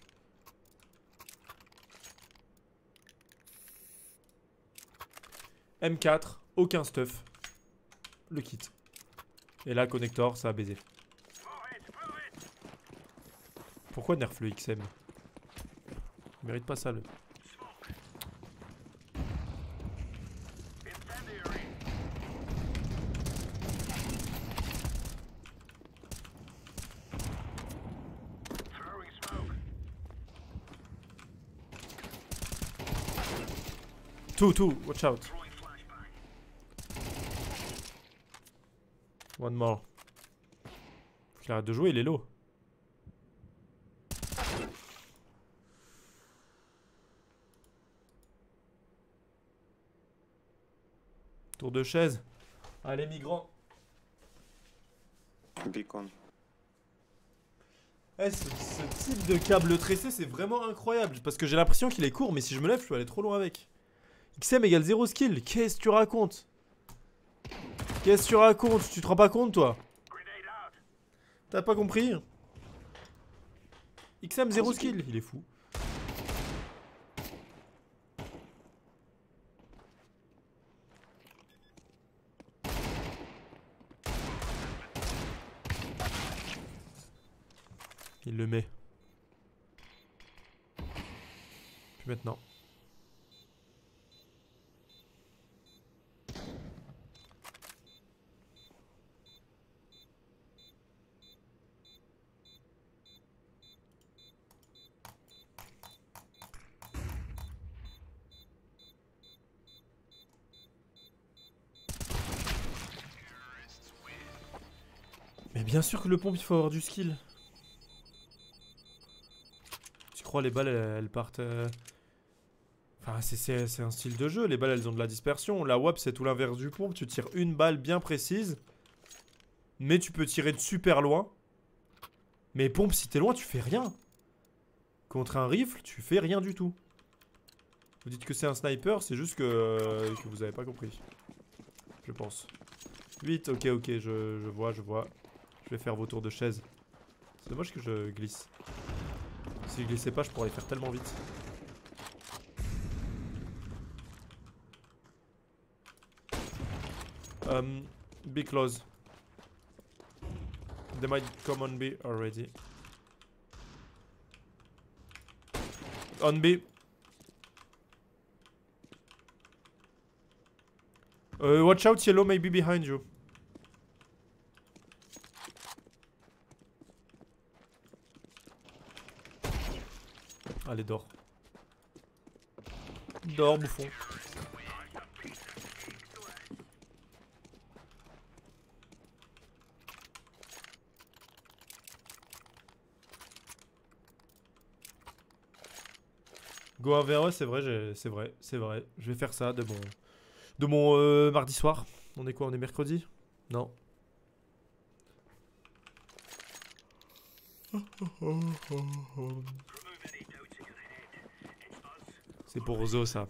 M quatre, aucun stuff. Le kit. Et là, connector, ça a baisé. Pourquoi nerf le X M? Il mérite pas ça, le. Two, two, watch out. One more. Faut qu'il arrête de jouer, il est low. Tour de chaise. Allez, migrants. Beacon. Eh, ce, ce type de câble tressé, c'est vraiment incroyable. Parce que j'ai l'impression qu'il est court, mais si je me lève, je peux aller trop loin avec. X M égale zéro skill. Qu'est-ce que tu racontes? Qu'est-ce que tu racontes? Tu te rends pas compte, toi? T'as pas compris? X M zéro skill. Il est fou. Il le met. Puis maintenant. Mais bien sûr que le pompe, il faut avoir du skill. Tu crois les balles, elles, elles partent... Euh... Enfin, c'est un style de jeu. Les balles, elles ont de la dispersion. La W A P, c'est tout l'inverse du pompe. Tu tires une balle bien précise. Mais tu peux tirer de super loin. Mais pompe, si t'es loin, tu fais rien. Contre un rifle, tu fais rien du tout. Vous dites que c'est un sniper, c'est juste que, euh, que vous avez pas compris. Je pense. huit, ok, ok, je, je vois, je vois. Je vais faire vos tours de chaise. C'est dommage que je glisse. Si je glissais pas, je pourrais les faire tellement vite. Um, be close. They might come on B already. On B. Uh, watch out, yellow may be behind you. Allez, dors. Dors, bouffon. Go un vers eux, c'est vrai, c'est vrai, c'est vrai. Je vais faire ça de mon, de mon euh, mardi soir. On est quoi? On est mercredi? Non. C'est pour Zo ça.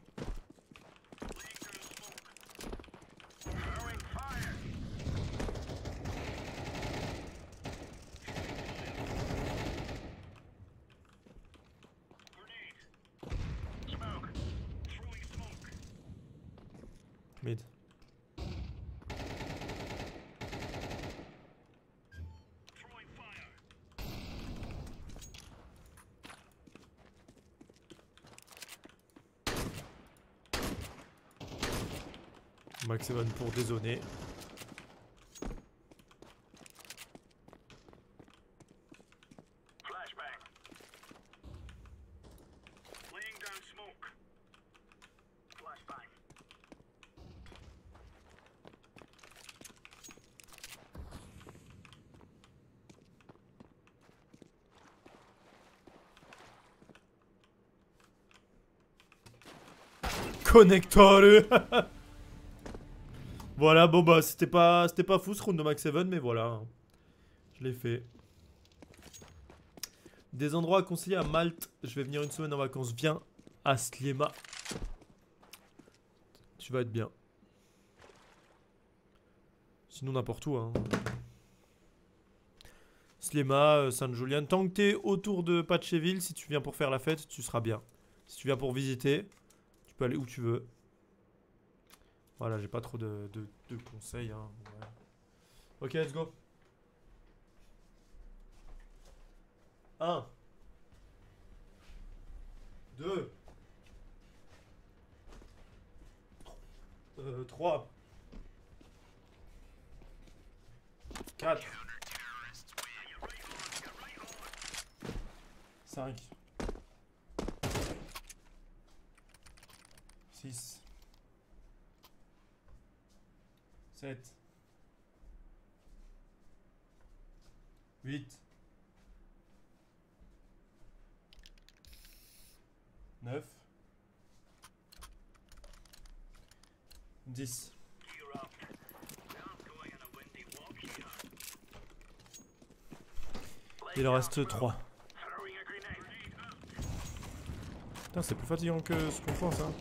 Mid. Max Evan pour dézoner. Connecteur. Voilà, bon bah c'était pas c'était pas fou ce round de Max Seven, mais voilà. Je l'ai fait. Des endroits à conseiller à Malte. Je vais venir une semaine en vacances. Viens à Sliema. Tu vas être bien. Sinon n'importe où hein. Sliema, euh, Saint-Julien. Tant que t'es autour de Patcheville, si tu viens pour faire la fête, tu seras bien. Si tu viens pour visiter, tu peux aller où tu veux. Voilà, j'ai pas trop de, de, de conseils. Hein. Ouais. Ok, let's go. un. deux. Euh, trois. quatre. cinq. six. sept. huit. neuf. dix. Il en reste trois. Putain, c'est plus fatigant que ce qu'on pense, hein.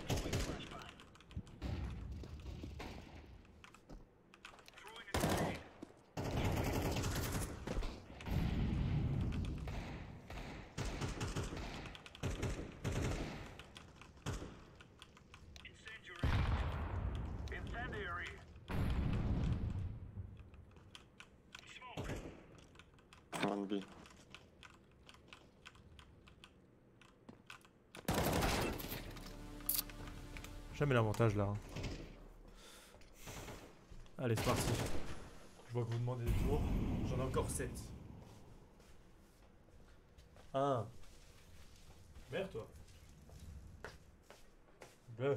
one B. Jamais l'avantage là. Allez, c'est parti. Je vois que vous demandez des tours. J'en ai encore sept. un. Vers toi. deux.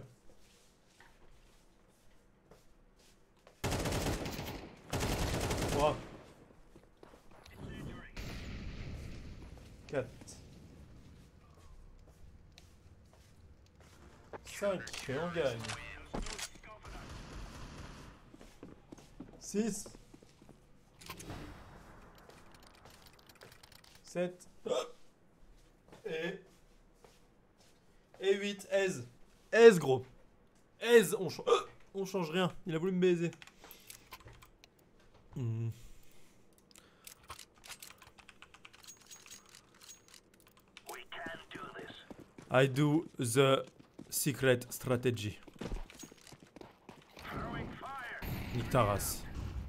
trois. quatre. cinq. Et on gagne. six. sept. Et... Et huit. Aise. Aise, gros. Aise. On, ch on change rien. Il a voulu me baiser. Hmm. I do the secret strategy. Nick ta race.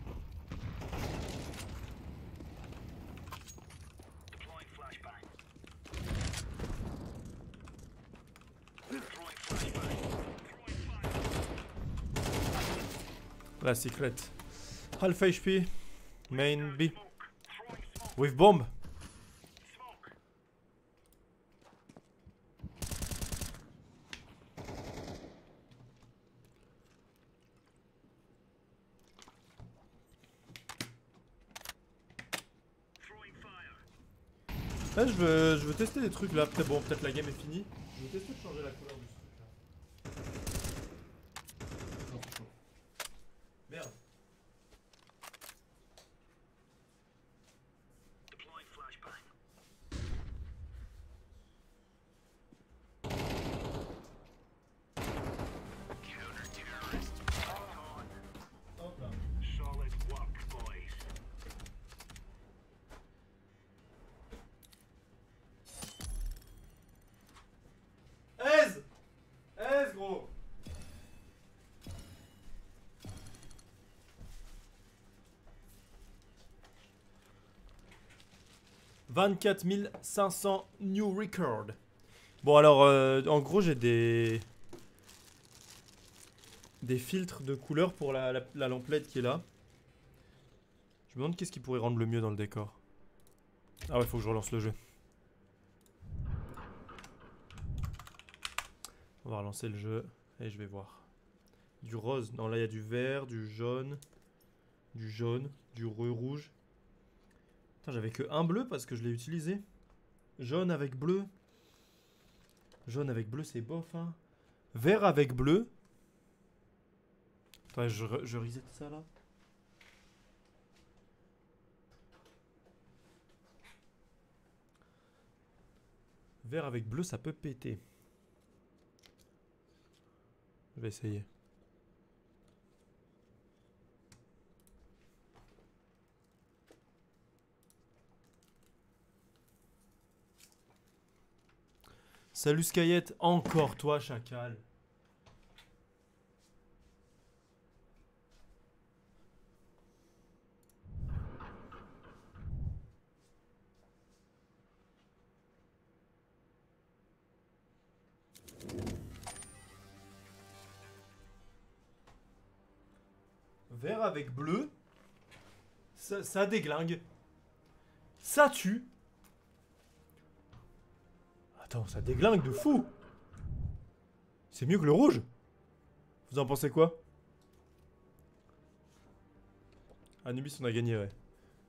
La secret. Half H P. Main B. With bomb. Là, je veux, je veux tester des trucs là. Peut-être bon, peut-être la game est finie. Je veux tester de changer la couleur du truc là. Non, c'est chaud. Merde. Hop là. Aise Aise gros. vingt-quatre mille cinq cents new record. Bon alors euh, en gros j'ai des des filtres de couleurs pour la, la, la lampe L E D qui est là. Je me demande qu'est-ce qui pourrait rendre le mieux dans le décor. Ah ouais, faut que je relance le jeu. On va relancer le jeu et je vais voir. Du rose, non là il y a du vert, du jaune, du jaune, du rouge. Putain, j'avais que un bleu parce que je l'ai utilisé. Jaune avec bleu. Jaune avec bleu c'est bof hein. Vert avec bleu. Attends, je, je reset ça là. Vert avec bleu ça peut péter. Je vais essayer. Salut Skyette, encore toi chacal. Vert avec bleu. Ça, ça déglingue. Ça tue. Attends, ça déglingue de fou. C'est mieux que le rouge. Vous en pensez quoi? Anubis, on a gagné, ouais.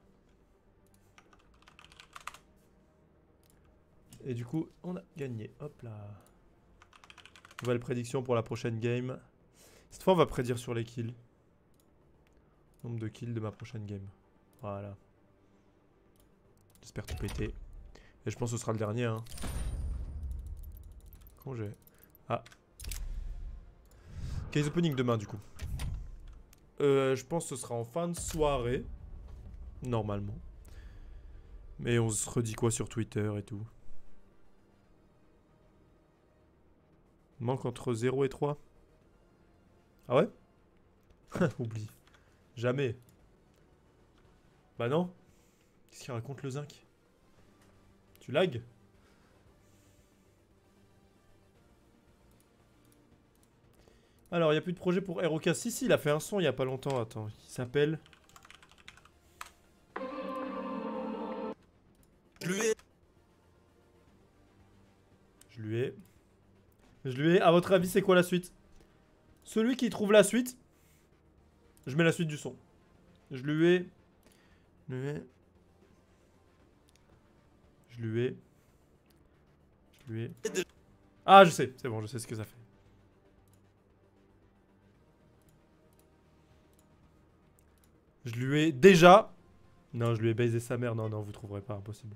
Et du coup, on a gagné. Hop là. Nouvelle prédiction pour la prochaine game. Cette fois, on va prédire sur les kills. Nombre de kills de ma prochaine game. Voilà. J'espère tout péter. Et je pense que ce sera le dernier, hein. Congé. Ah. Case opening demain, du coup. Euh, je pense que ce sera en fin de soirée. Normalement. Mais on se redit quoi sur Twitter et tout. Il manque entre zéro et trois. Ah ouais? Oublie. Jamais. Bah non. Qu'est-ce qu'il raconte le zinc? Tu lag? Alors, il n'y a plus de projet pour R O K. Si, si, il a fait un son il n'y a pas longtemps. Attends, il s'appelle... Je lui ai... Je lui ai... Je lui ai... À votre avis, c'est quoi la suite? Celui qui trouve la suite, je mets la suite du son. Je lui ai... Je lui ai... Je lui ai... Je lui ai... Ah, je sais, c'est bon, je sais ce que ça fait. Je lui ai déjà... Non, je lui ai baisé sa mère. Non, non, vous trouverez pas, impossible.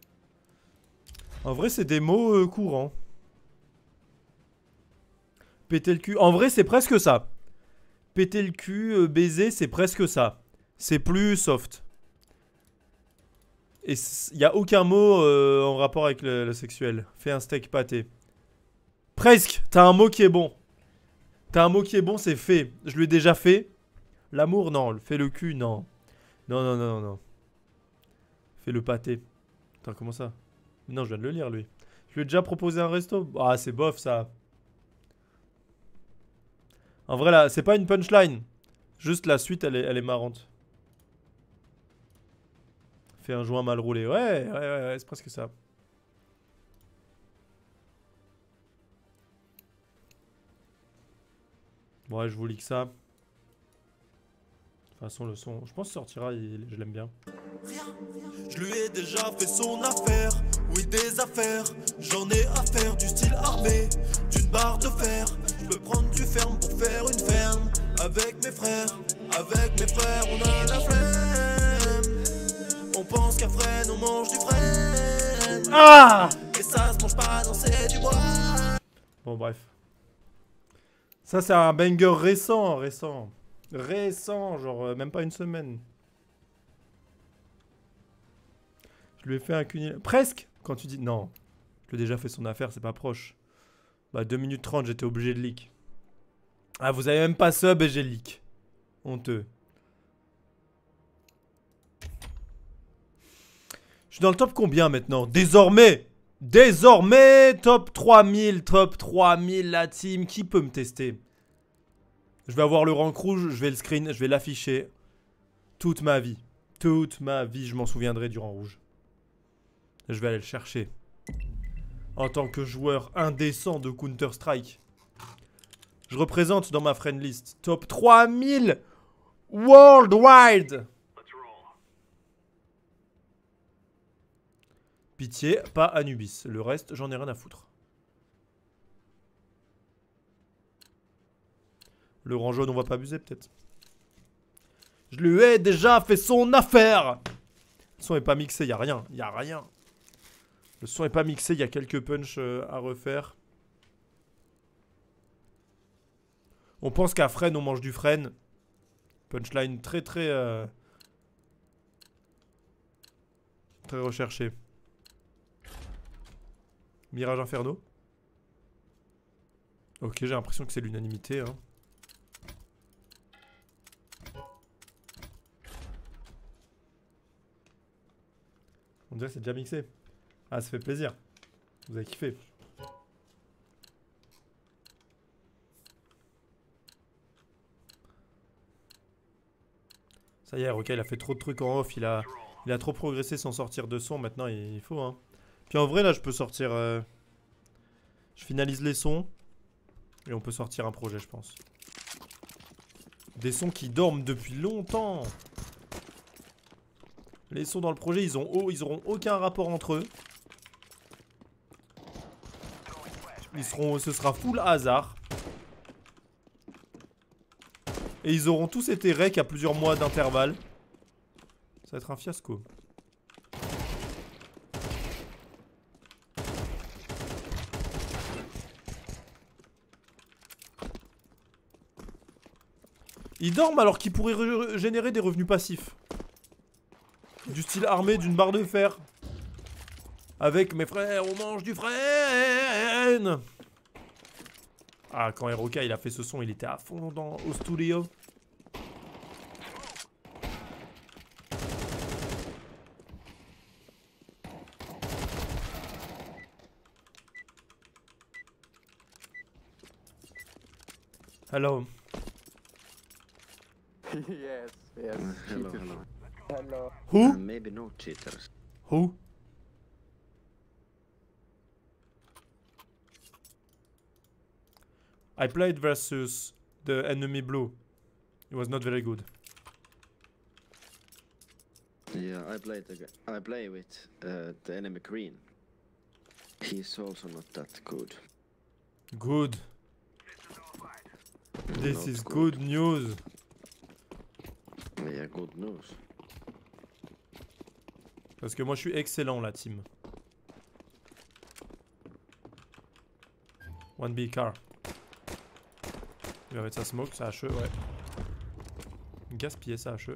En vrai, c'est des mots euh, courants. Péter le cul. En vrai, c'est presque ça. Péter le cul, euh, baiser, c'est presque ça. C'est plus soft. Et il n'y a aucun mot euh, en rapport avec le, le sexuel. Fais un steak pâté. Presque. T'as un mot qui est bon. T'as un mot qui est bon, c'est fait. Je lui ai déjà fait. L'amour, non. Fais le cul, non. Non, non, non, non, non. Fais le pâté. Attends, comment ça? Non, je viens de le lire, lui. Je lui ai déjà proposé un resto. Ah, c'est bof, ça. En vrai, là, c'est pas une punchline. Juste la suite, elle est, elle est marrante. Fais un joint mal roulé. Ouais, ouais, ouais, ouais c'est presque ça. Bon, ouais, je vous lis que ça. De toute façon, le son, je pense qu'il sortira, il, je l'aime bien. Je lui ai déjà fait son affaire. des affaires, j'en ai à faire du style armé, d'une barre de fer. Je peux prendre du ferme pour faire une ferme. Avec mes frères, avec mes frères, on a la flemme. On pense qu'à freine, on mange du freine. Ah! Et ça se mange pas, non c'est du bois. Bon bref. Ça c'est un banger récent, récent. Récent, genre euh, même pas une semaine. Je lui ai fait un cunil... Presque! Quand tu dis... Non. Je lui ai déjà fait son affaire, c'est pas proche. Bah deux minutes trente, j'étais obligé de leak. Ah, vous avez même pas sub et j'ai leak. Honteux. Je suis dans le top combien maintenant? Désormais! Désormais! Top trois mille, top trois mille la team. Qui peut me tester? Je vais avoir le rank rouge, je vais le screen, je vais l'afficher. Toute ma vie. Toute ma vie, je m'en souviendrai du rang rouge. Je vais aller le chercher. En tant que joueur indécent de Counter-Strike. Je représente dans ma friend list top trois mille worldwide. Pitié, pas Anubis. Le reste, j'en ai rien à foutre. Le rang jaune, on va pas abuser peut-être. Je lui ai déjà fait son affaire. Le son est pas mixé, y a rien, y a rien. Le son est pas mixé, il y a quelques punchs euh, à refaire. On pense qu'à freine, on mange du freine. Punchline très très... Euh, très recherché. Mirage Inferno. Ok, j'ai l'impression que c'est l'unanimité. Hein. On dirait que c'est déjà mixé. Ah, ça fait plaisir. Vous avez kiffé. Ça y est, ok, il a fait trop de trucs en off. Il a, il a trop progressé sans sortir de son. Maintenant, il faut. Hein. Puis en vrai, là, je peux sortir... Euh... Je finalise les sons. Et on peut sortir un projet, je pense. Des sons qui dorment depuis longtemps. Les sons dans le projet, ils ont oh, ils auront aucun rapport entre eux. Ils seront, ce sera full hasard. Et ils auront tous été rec à plusieurs mois d'intervalle. Ça va être un fiasco. Ils dorment alors qu'ils pourraient générer des revenus passifs. Du style armé d'une barre de fer. Avec mes frères, on mange du freine. Ah, quand R O K il a fait ce son, il était à fond dans, au studio. Hello. Yes, yes. Hello, cheaters. hello. Hello. Who? Uh, maybe no cheaters. Who? I played versus the enemy blue. It was not very good. Yeah, I played. The, I play with uh, the enemy green. He's also not that good. Good. This Not is good news. Yeah, good news. Parce que moi je suis excellent la team. One B car. Il va mettre sa smoke, sa H E, ouais. Gaspiller sa H E.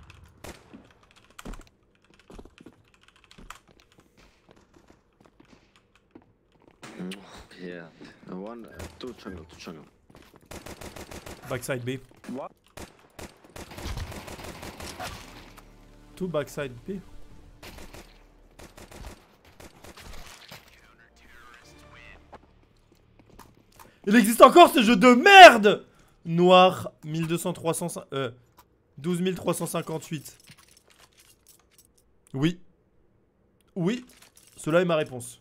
Mm, yeah, uh, one, uh, two jungle, two jungle. Backside B. What? Two backside B. Il existe encore ce jeu de merde! Noir, mille deux cents, trois cents, euh, douze mille trois cent cinquante-huit. Oui. Oui. Cela est ma réponse.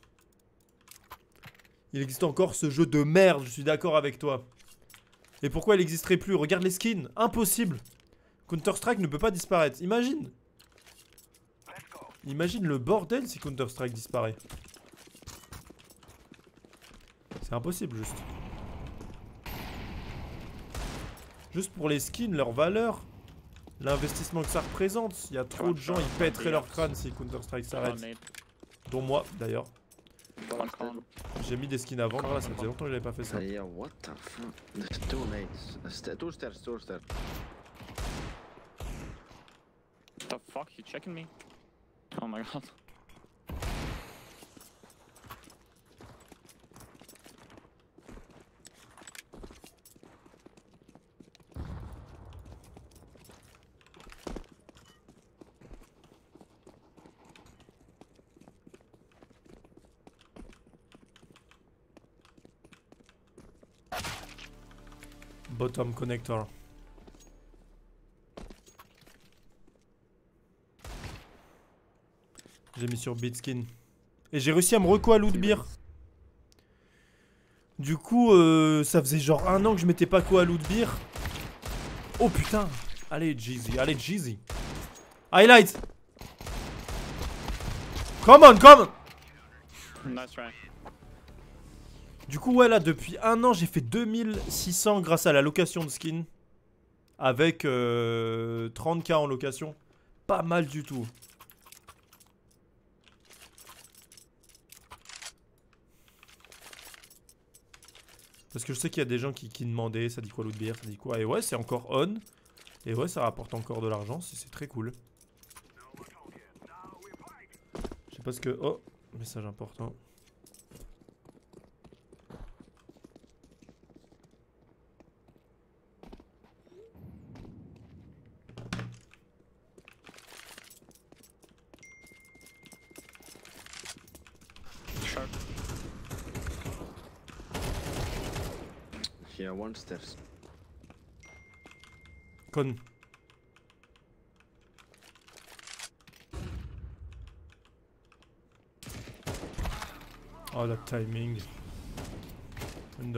Il existe encore ce jeu de merde, je suis d'accord avec toi. Et pourquoi il n'existerait plus? Regarde les skins, impossible. Counter-Strike ne peut pas disparaître, imagine. Imagine le bordel si Counter-Strike disparaît. C'est impossible juste. Juste pour les skins, leur valeur, l'investissement que ça représente. Il y a trop de gens, ils pèteraient leur crâne si Counter-Strike s'arrête. Dont moi d'ailleurs. J'ai mis des skins avant, voilà, ça faisait longtemps que j'avais pas fait ça. Uh, yeah, what the fuck? There's two nades. Uh, sta two stairs, two stairs. The fuck, you checking me? Oh my god. Bottom connector. J'ai mis sur Bitskin. Et j'ai réussi à me reco à loot beer. Du coup, euh, ça faisait genre un an que je m'étais pas co à loot beer. Oh putain. Allez, Jeezy. Allez, Jeezy. Highlight. Come on, come on. Nice try. Du coup, ouais, là, depuis un an, j'ai fait deux mille six cents grâce à la location de skin. Avec euh, trente K en location. Pas mal du tout. Parce que je sais qu'il y a des gens qui, qui demandaient, ça dit quoi loot beer, ça dit quoi. Et ouais, c'est encore on. Et ouais, ça rapporte encore de l'argent, c'est très cool. Je sais pas ce que... Oh, message important. Sharp. Yeah, one stairs. Con. Oh, le timing. Window.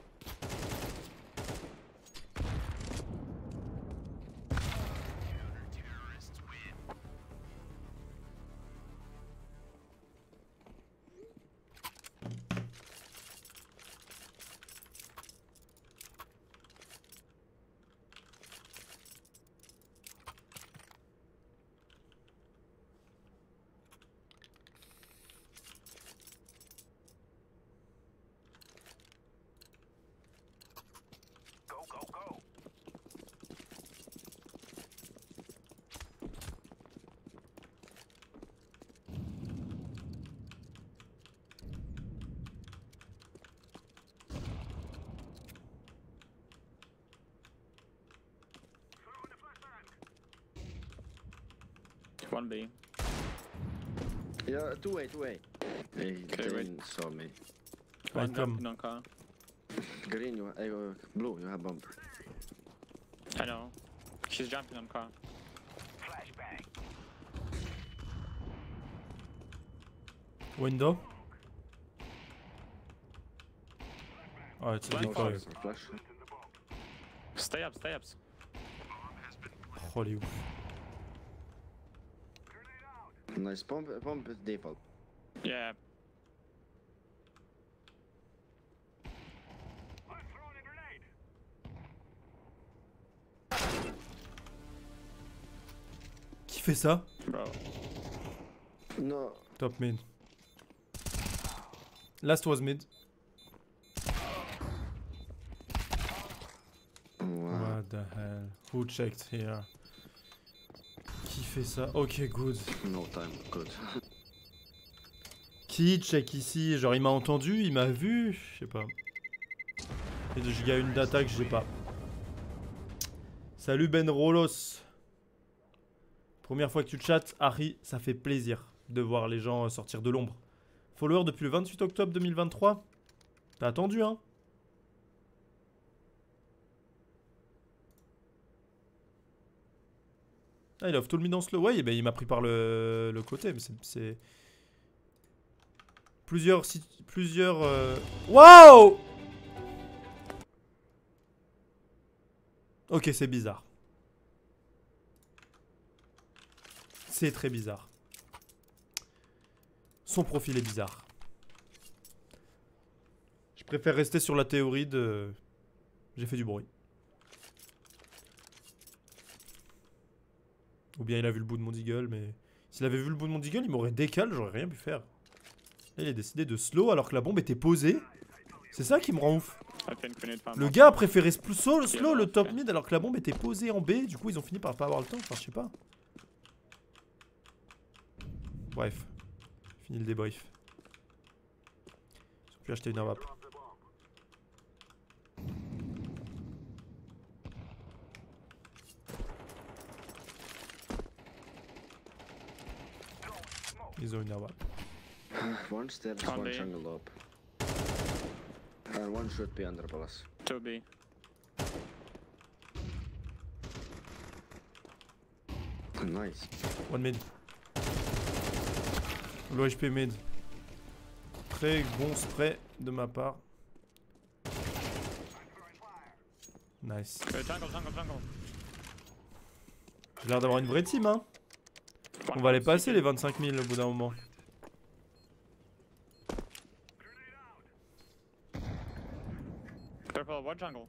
One B. Yeah, two way, two way. He Okay, wait. didn't saw me. One come. jumping on car. Green, you uh, blue, you have bomb. I know. She's jumping on car. Window. Oh, it's a Blind decoy. Flash, flash. Stay up, stay up. Oh, les ouf. Nice pump, pump is default. Yeah. Qui fait ça? Bro. No. Top mid. Last was mid. Wow. What the hell? Who checked here? Qui fait ça? Ok, good. No time, good. Qui check ici? Genre il m'a entendu, il m'a vu? Je sais pas. Et il y a une data que j'ai pas. Salut Ben Rolos. Première fois que tu chattes, Harry, ça fait plaisir de voir les gens sortir de l'ombre. Follower depuis le vingt-huit octobre deux mille vingt-trois. T'as attendu, hein? Ah, il offre tout le mid en slow. Ouais, ben, il m'a pris par le, le côté, mais c'est... Plusieurs... Plusieurs... Euh... Waouh! Ok, c'est bizarre. C'est très bizarre. Son profil est bizarre. préfère rester sur la théorie de... J'ai fait du bruit. Ou bien il a vu le bout de mon deagle, mais... S'il avait vu le bout de mon deagle, il m'aurait décalé, j'aurais rien pu faire. Là, il a décidé de slow alors que la bombe était posée. C'est ça qui me rend ouf. I think we need five Le more. gars a préféré slow, slow, slow le top mid alors que la bombe était posée en B. Du coup, ils ont fini par pas avoir le temps. Enfin, je sais pas. Bref. Fini le débrief. Ils ont pu acheter une armap. Ils ont une armap. One stairs, Can't one be. jungle up. And one should be under palace. two B. Nice. One mid. Low H P mid. Très bon spray de ma part. Nice. Uh, jungle, jungle, jungle. J'ai l'air d'avoir une vraie team, hein. One On va les house, passer C T. les vingt-cinq mille au bout d'un moment. Purple, what jungle?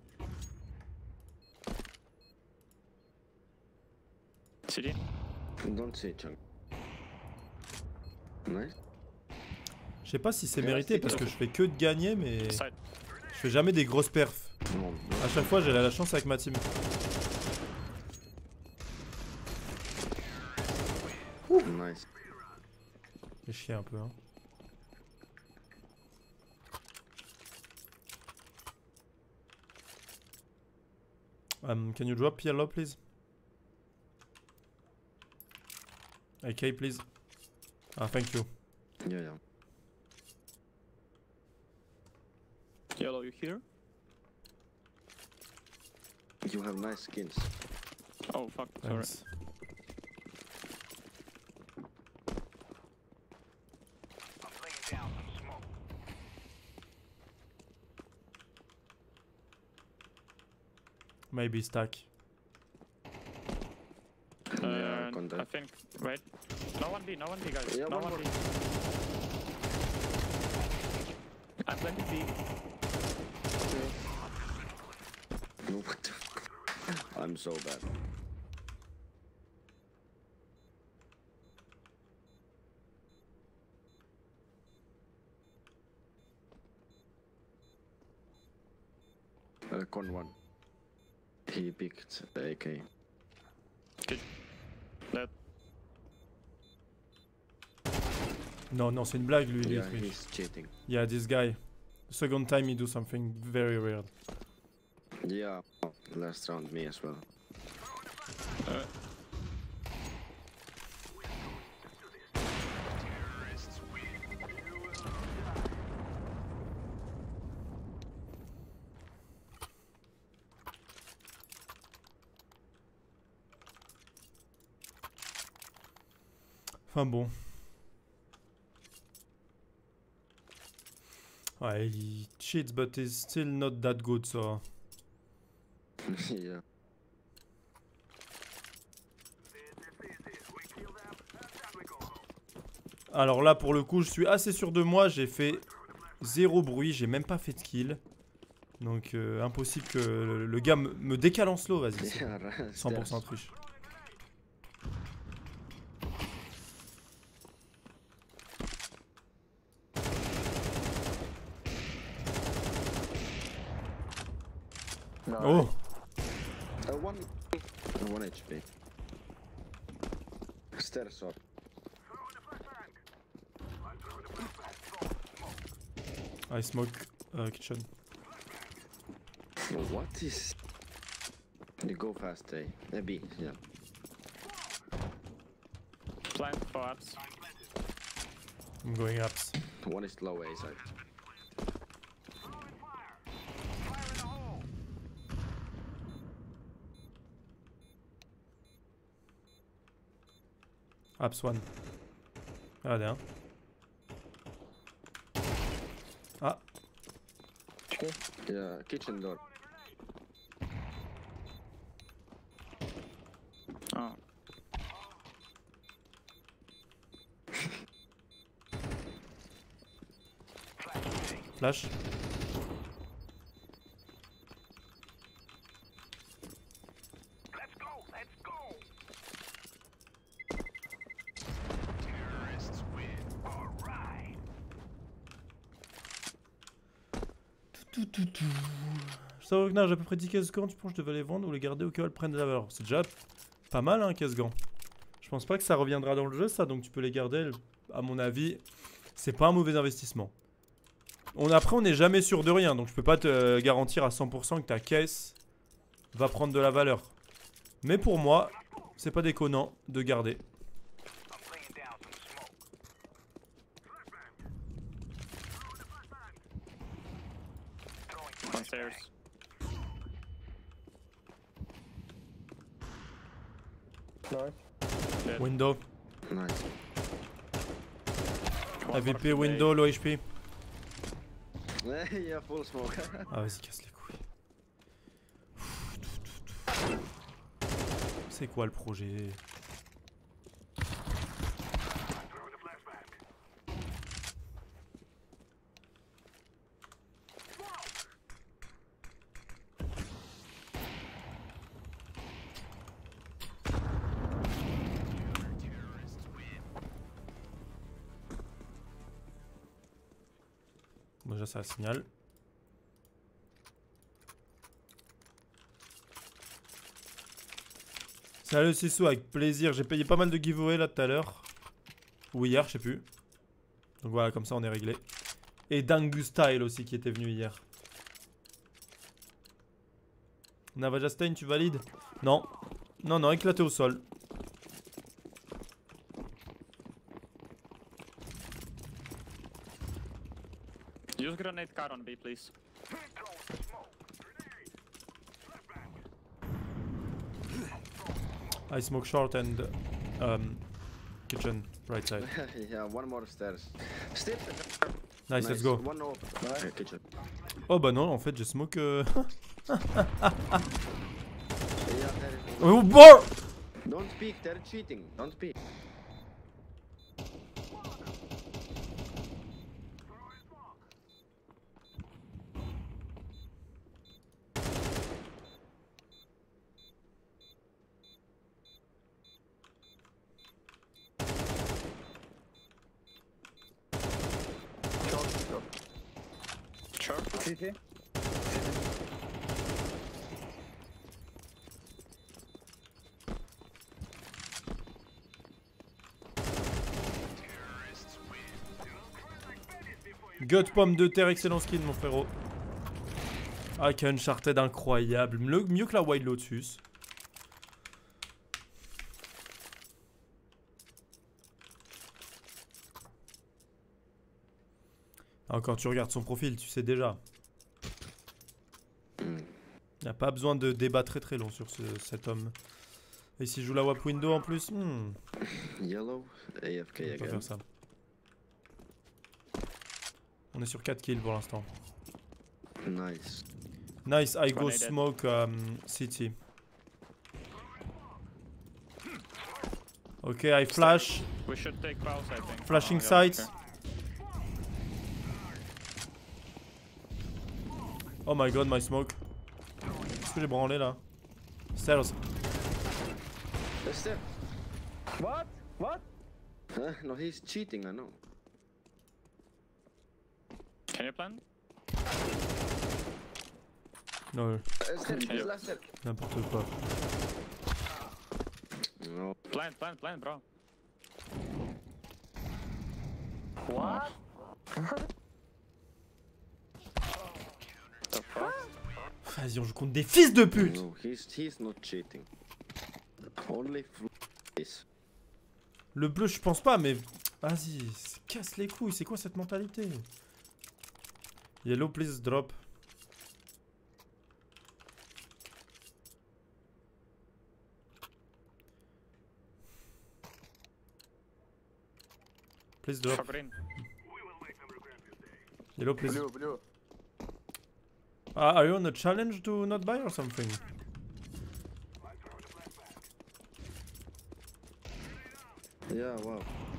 C D? Don't say jungle. Nice. Je sais pas si c'est mérité parce que je fais que de gagner, mais Side. je fais jamais des grosses perfs. No, À chaque fois, j'ai la chance avec ma team. no. Nice. J'ai chier un peu, hein. Um, can you drop yellow, please? A K, please. Ah, thank you. Yeah, yeah. Yellow, you here? You have nice skins. Oh, fuck, sorry. Thanks. Maybe stack. Uh, Yeah, I contact. think, wait. No one B, no one B, guys. Yeah, no one one more. B. I'm planting B. No, what the fuck? I'm so bad. Uh, con one. He picked the A K. Dead. Non, non, c'est une blague, lui. Yeah, lui. he's cheating. Yeah, this guy. Second time he do something very weird. Yeah, last round me as well. Uh, Enfin bon. Ouais, he cheats, but he's still not that good, so... Yeah. Alors là, pour le coup, je suis assez sûr de moi. J'ai fait zéro bruit, j'ai même pas fait de kill. Donc, euh, impossible que le, le gars me, me décale en slow, vas-y. c'est Yeah, cent pour cent stairs. triche. No. Oh! Uh, one, uh, one H P. Stairs up. I smoke uh, kitchen. What is? You go fast, eh? Uh, B, yeah. plant for ups. I'm going ups. One is low A side. Ups one. Ah, there. Ah, Yeah, kitchen door. Oh. flash. Tout, tout, tout. Ça va, j'ai à peu près dix caisses gants, tu penses que je devais les vendre ou les garder au cas où elles prennent de la valeur? C'est déjà pas mal, hein, caisse gants. Je pense pas que ça reviendra dans le jeu, ça, donc tu peux les garder. À mon avis, c'est pas un mauvais investissement. On, après, on n'est jamais sûr de rien, donc je peux pas te garantir à cent pour cent que ta caisse va prendre de la valeur. Mais pour moi, c'est pas déconnant de garder. Downstairs. Nice. Window. Nice. One A V more P, from window, low H P. Yeah, full smoke. Ah, vas-y, casse les couilles. C'est quoi le projet? Bon, déjà ça signale. Salut Sissou, avec plaisir. J'ai payé pas mal de giveaway là tout à l'heure. Ou hier, je sais plus. Donc voilà, comme ça on est réglé. Et Dangu Style aussi qui était venu hier. Navaja Stein, tu valides? Non. Non, non, éclaté au sol. Use grenade car on B, please. I smoke short and um, kitchen, right side. Yeah, one more stairs. Stairs. Nice, let's go. One more. Okay, kitchen. Oh bah non, en fait j'ai smoke... Euh... Yeah, there is- oh, bon. Don't peek, they're cheating. Don't peek. Sure. C T. Gut pomme de terre, excellent skin mon frérot. Ah, quel Uncharted incroyable. Le- mieux que la Wild Lotus. Ah, quand tu regardes son profil, tu sais déjà. Il n'y a pas besoin de débat très très long sur ce, cet homme. Et s'il joue la W A P window en plus, hmm, Yellow. A F K on peut pas again. faire ça. On est sur quatre kills pour l'instant. Nice. Nice, I go Grenade. smoke um, city. Ok, I flash. We should take pause, I think. Flashing Oh, yeah, sights. okay. Oh my god, my smoke. Qu'est-ce que j'ai branlé là? Stairs. The stairs. What? What? Huh? No, he's cheating, I know. Can you plan? Non, Uh, stairs, Hello. last step. n'importe quoi. No. Plan, plan, plan, bro. What? The fuck? Vas-y, on joue contre des fils de pute! No, he's he's not cheating. Only through this. Le bleu, je pense pas, mais. Vas-y, casse les couilles, c'est quoi cette mentalité? Yellow, please drop. Please drop. For green. Yellow, please. Blue, blue. Uh, are you on a challenge to not buy or something? Yeah, wow.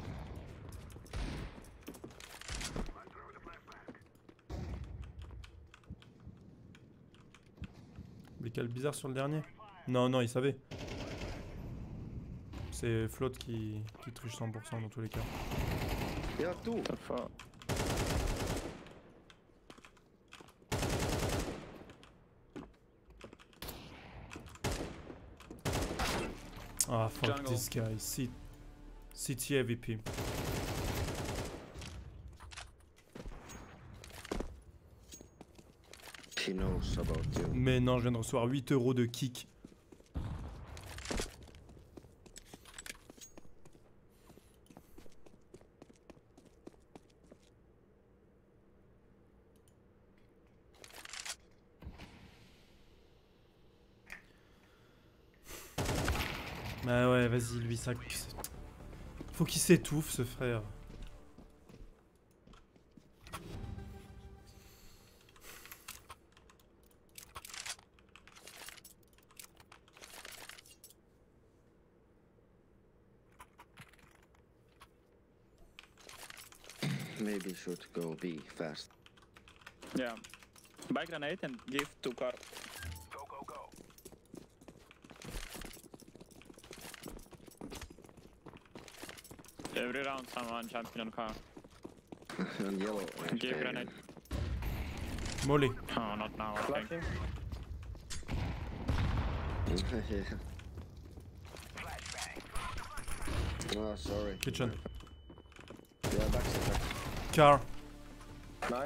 Mais quel bizarre sur le dernier. Non, non, il savait. C'est Float qui, qui triche cent pour cent dans tous les cas. Yeah, two. The fuck? Ah, fuck Jungle. this guy. C CT A V P. He knows about you. Mais non, je viens de recevoir huit euros de kick. Bah ouais, vas-y, lui, ça... Faut qu'il s'étouffe, ce frère. Maybe should go B fast. Yeah. Buy grenade and give to car. Every round someone champion car. And yellow. Give grenade. Molly. Oh, not now, I think. Flashing. Yeah. Oh, sorry. Kitchen. Yeah, backside, back. Car. Nice.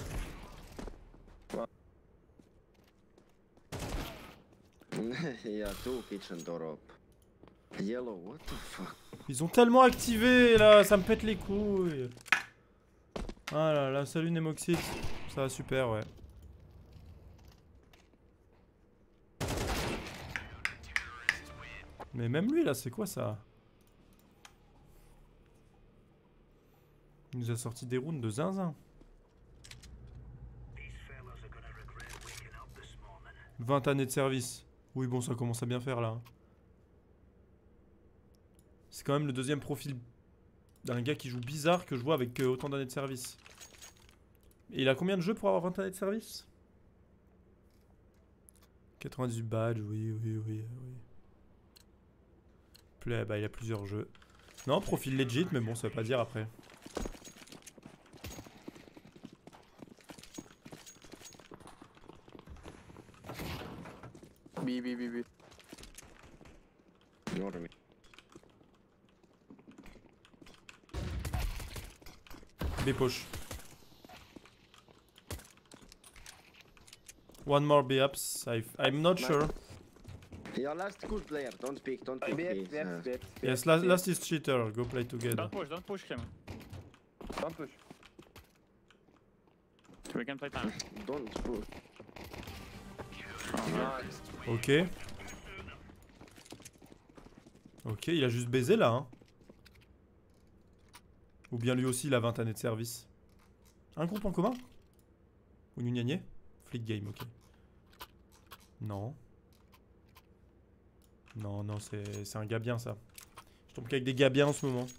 Yeah, two kitchen door up. Yellow, what the fuck? Ils ont tellement activé là, ça me pète les couilles. Ah là là, salut Nemoxid. Ça va super, ouais. Mais même lui là, c'est quoi ça? Il nous a sorti des rounds de zinzin. vingt années de service. Oui bon, ça commence à bien faire là. C'est quand même le deuxième profil d'un gars qui joue bizarre que je vois avec euh, autant d'années de service. Et il a combien de jeux pour avoir vingt années de service? quatre-vingt-dix-huit badges, oui, oui, oui, oui. Play, bah il a plusieurs jeux. Non, profil legit, mais bon, ça veut pas dire après. B, B, B, B. Ignore me. B push. One more B ups. I, I'm not sure. Yeah, last good player. Don't speak, don't B, speak. B, He's, B, uh, B. Yes, last, last is cheater. Go play together. Don't push, don't push him. Don't push. We can play time. don't push. Nice. Ok. Ok, il a juste baisé là. Hein. Ou bien lui aussi il a vingt années de service. Un groupe en commun? Ou Nugnagné? Flick game, ok. Non. Non, non, c'est un gars bien ça. Je tombe qu'avec des gars bien en ce moment.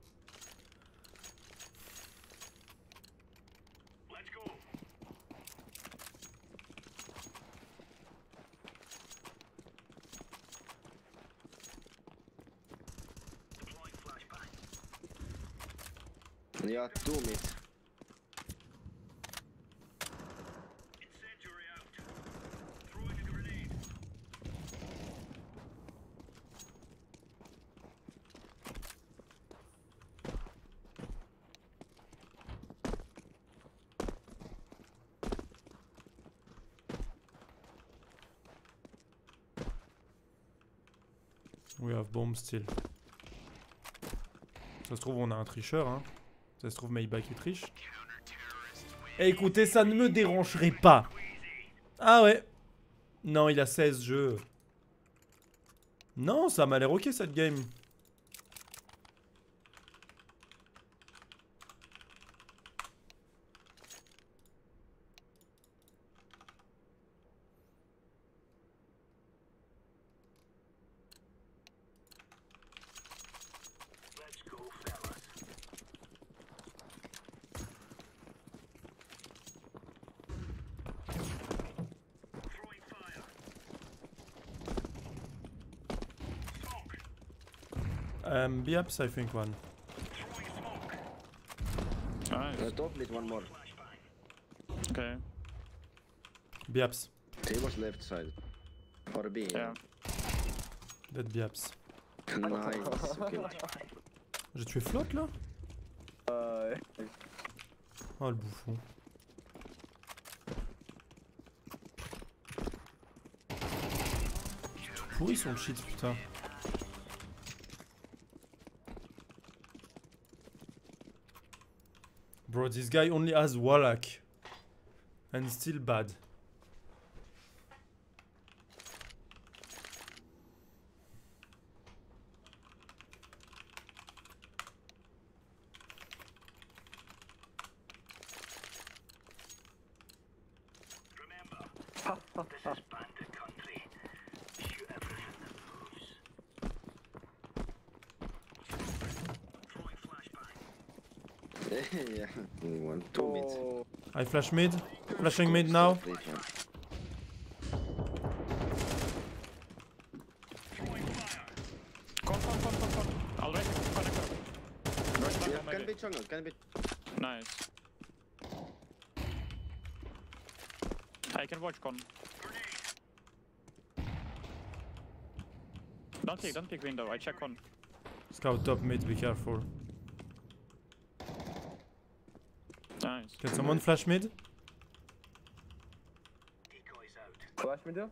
Yeah, two mid. We have bomb still. Ça se trouve on a un tricheur hein. Ça se trouve Maybach il triche. Eh, écoutez, ça ne me dérangerait pas. Ah ouais. Non, il a seize jeux. Non, ça m'a l'air ok cette game. Um, B ups, I think one. Nice. Uh, top mid, one more. Okay. B ups. He was left side. Or B. Yeah. Dead B ups. Nice, okay. J'ai tué Flotte là? Euh... Oh le bouffon. Pourri son cheat putain. Bro, this guy only has Wallach. And still bad. Yeah, one, two mid. Oh, I flash mid. Flashing mid now. Please, man. Con, con, con, con, con. Already connector. Right back Yeah, on can maybe. be jungle, can be. Nice. I can watch con. Don't peek, don't peek window. I check con. Scout top mid, be careful. Nice. Can someone flash mid? flash middle.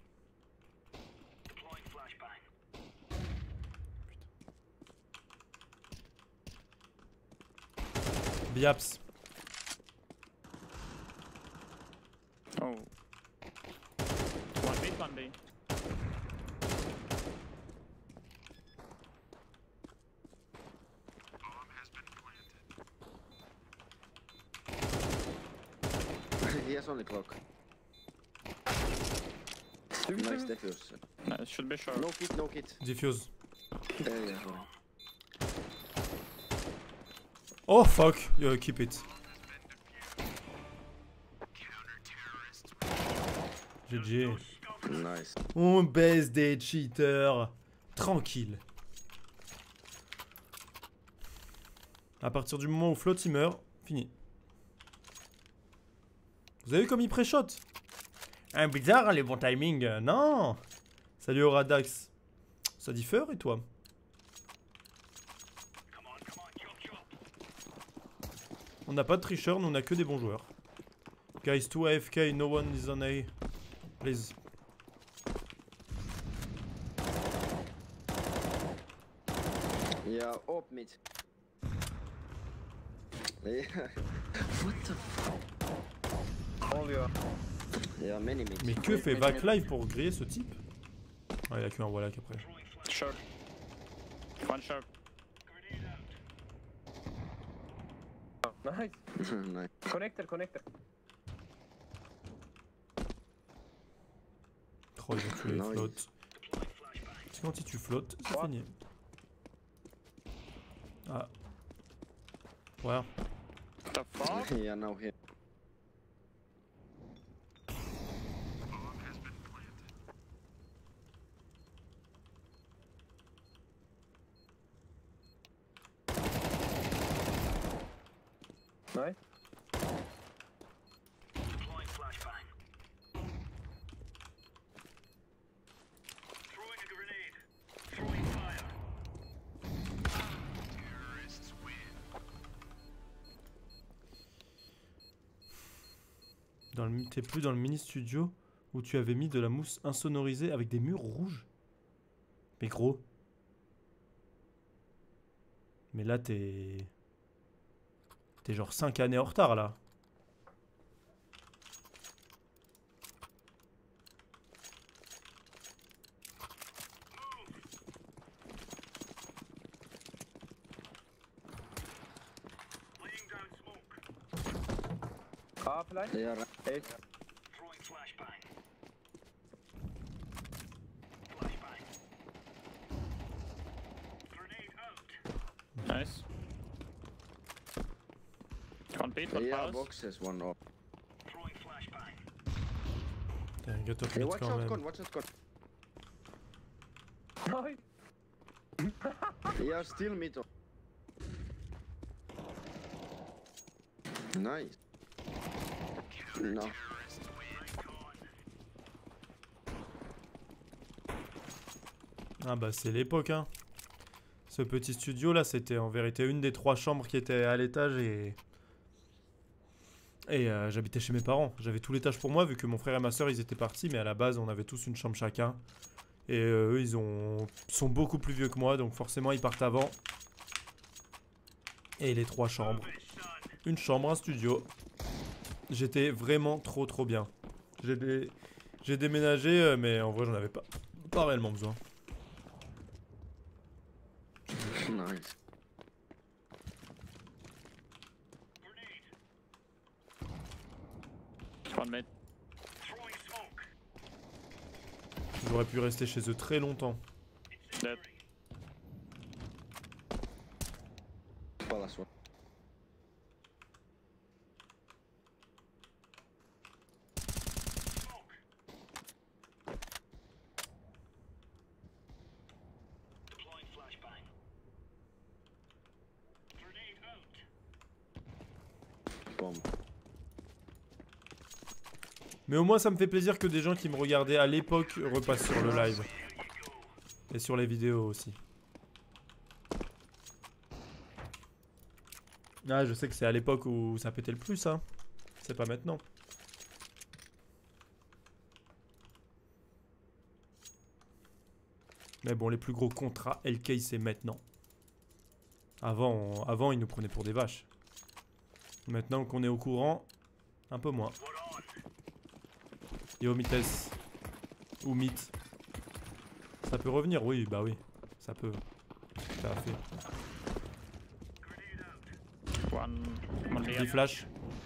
Biaps. Oh. One mid, one B. He has only clock. Nice defuse. Nice, should be short. No kit, no kit. Diffuse. Yeah, yeah, sorry. Oh fuck, yo keep it. G G. Nice. On baisse des cheaters. Tranquille. À partir du moment où Flotte il meurt, fini. Vous avez vu comme il pré-shot? Un bizarre les bons timings. euh, Non. Salut Oradax. Ça diffère et toi? On n'a pas de tricheur, nous on a que des bons joueurs. Guys, two A F K, no one is on A. Please. Yeah, up mid. Yeah. What the fuck? All you. Yeah, many mid. Mais que fait Vac Live pour griller ce type? Ah, il a que un voilà qu'après. Short. One short. Nice. Nice. Connector, connector. Oh, ils ont tué Nice. flotte. C'est quand tu flottes, c'est What? fini. Ah. Ouais. The fuck? Yeah, now here. Nice. Dans le, t'es plus dans le mini studio où tu avais mis de la mousse insonorisée avec des murs rouges. Mais gros. Mais là t'es... T'es genre cinq années en retard là. Half line. Yeah, right. Eight. Nice. One beat, one Yeah, palace. box has one up. T'as un gâteau Hey, mid watch quand out, même. con, watch out, con. Nice. Yeah, still mid. up. Nice. No. Ah bah c'est l'époque hein. Ce petit studio là c'était en vérité une des trois chambres qui étaient à l'étage et... Et euh, j'habitais chez mes parents. J'avais tout l'étage pour moi vu que mon frère et ma soeur ils étaient partis, mais à la base on avait tous une chambre chacun. Et euh, eux ils ont... sont beaucoup plus vieux que moi donc forcément ils partent avant. Et les trois chambres. Une chambre, un studio. J'étais vraiment trop trop bien. J'ai dé... j'ai déménagé euh, mais en vrai j'en avais pas, pas réellement besoin. Nice. One mid. J'aurais pu rester chez eux très longtemps. Dead. Palace one. Bomb. Mais au moins ça me fait plaisir que des gens qui me regardaient à l'époque repassent sur le live. Et sur les vidéos aussi. Ah je sais que c'est à l'époque où ça pétait le plus hein. C'est pas maintenant. Mais bon les plus gros contrats L K c'est maintenant. Avant, on- avant ils nous prenaient pour des vaches. Maintenant qu'on est au courant, un peu moins. Yo Mites. Ou Mythe. Ça peut revenir, oui, bah oui. Ça peut. Tout à fait. One. One Petit mid. flash.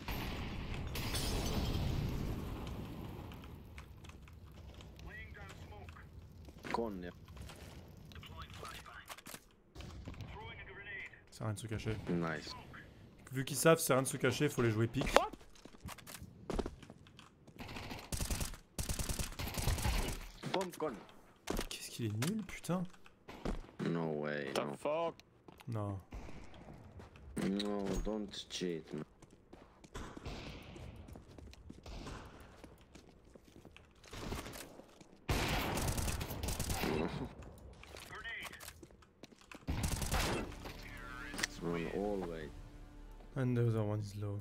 Con, yeah. C'est rien de se cacher. Nice. Vu qu'ils savent, c'est rien de se cacher, faut les jouer pique. Bomb con. Qu'est-ce qu'il est nul, putain. No way. The No. fuck? Non. No, don't cheat. Man. No. Man, always. And the other one is low.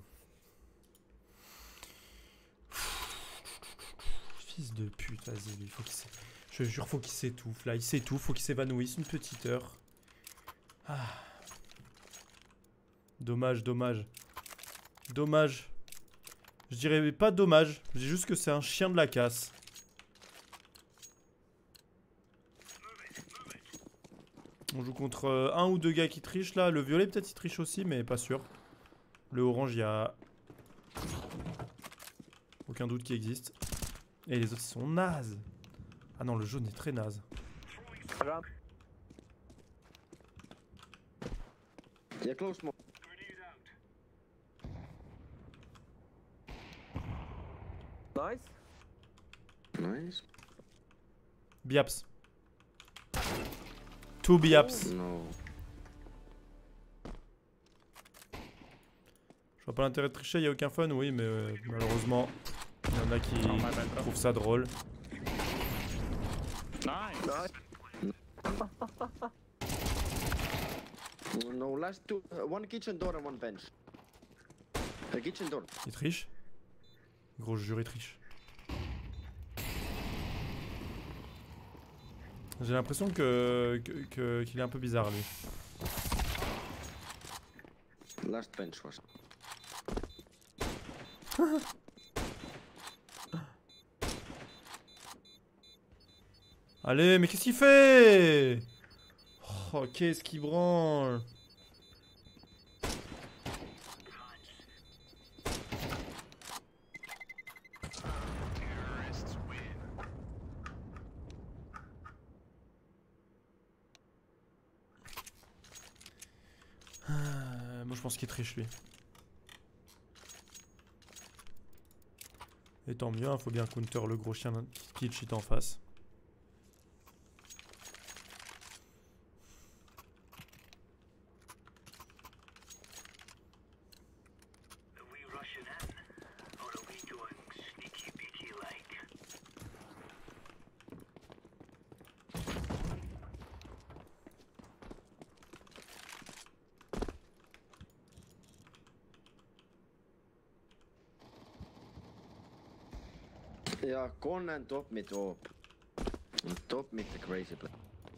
Fils de pute, vas-y, lui, faut qu'il s'é... Je jure, faut qu'il s'étouffe, là, il s'étouffe, faut qu'il s'évanouisse une petite heure. Ah. Dommage, dommage. Dommage. Je dirais pas dommage, je dis juste que c'est un chien de la casse. On joue contre euh, un ou deux gars qui trichent là. Le violet peut-être il triche aussi mais pas sûr. Le orange il y a aucun doute qui existe. Et les autres ils sont nazes. Ah non le jaune est très naze. Around. Yeah, close more. Nice. Nice. Biaps. Two biaps. No. Je vois pas l'intérêt de tricher, il y a aucun fun, oui mais euh, malheureusement il y en a qui Oh my bad, bro. trouvent ça drôle. Nice. Nice. No, last two. Uh, one kitchen door and one bench. The kitchen door. Il triche. Gros je jure il triche. J'ai l'impression que que- que- qu'il est un peu bizarre lui. Last bench was. Allez mais qu'est-ce qu'il fait? Oh qu'est-ce qu'il branle? Ah, moi je pense qu'il triche lui. Et tant mieux, il faut bien counter le gros chien qui cheat en face. Ja, con and top mid op. And top mid the crazy play.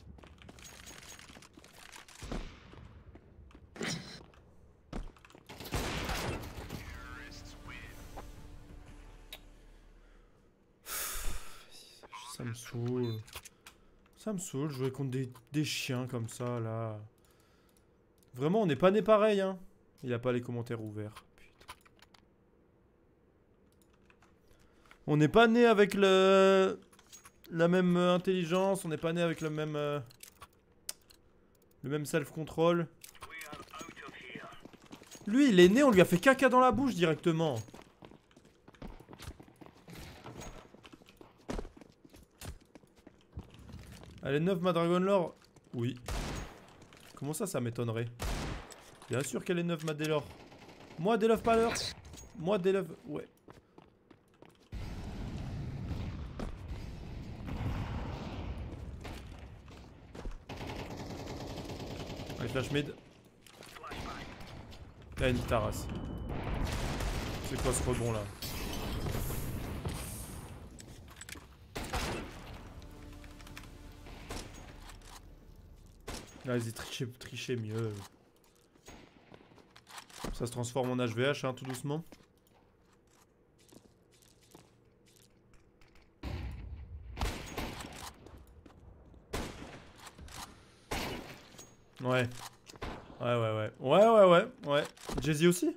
Ça me saoule. Ça me saoule jouer contre des, des chiens comme ça là. Vraiment on n'est pas né pareil hein. Il a pas les commentaires ouverts. Putain. On n'est pas né avec le la même euh, intelligence, on n'est pas né avec le même euh, le même self-control. Lui il est né, on lui a fait caca dans la bouche directement. Elle est neuve ma Dragon Lore? Oui. Comment ça, ça m'étonnerait? Bien sûr qu'elle est neuve ma Delore. Moi Delove pas l'heure. Moi Delove, ouais. Allez, flash mid. Là, une tarasse. C'est quoi ce rebond là? Vas-y, trichez, trichez mieux. Ça se transforme en H V H, hein, tout doucement. Ouais. Ouais, ouais, ouais. Ouais, ouais, ouais. Ouais. Jay-Z aussi?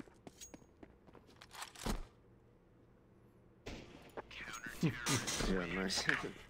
Yeah, nice.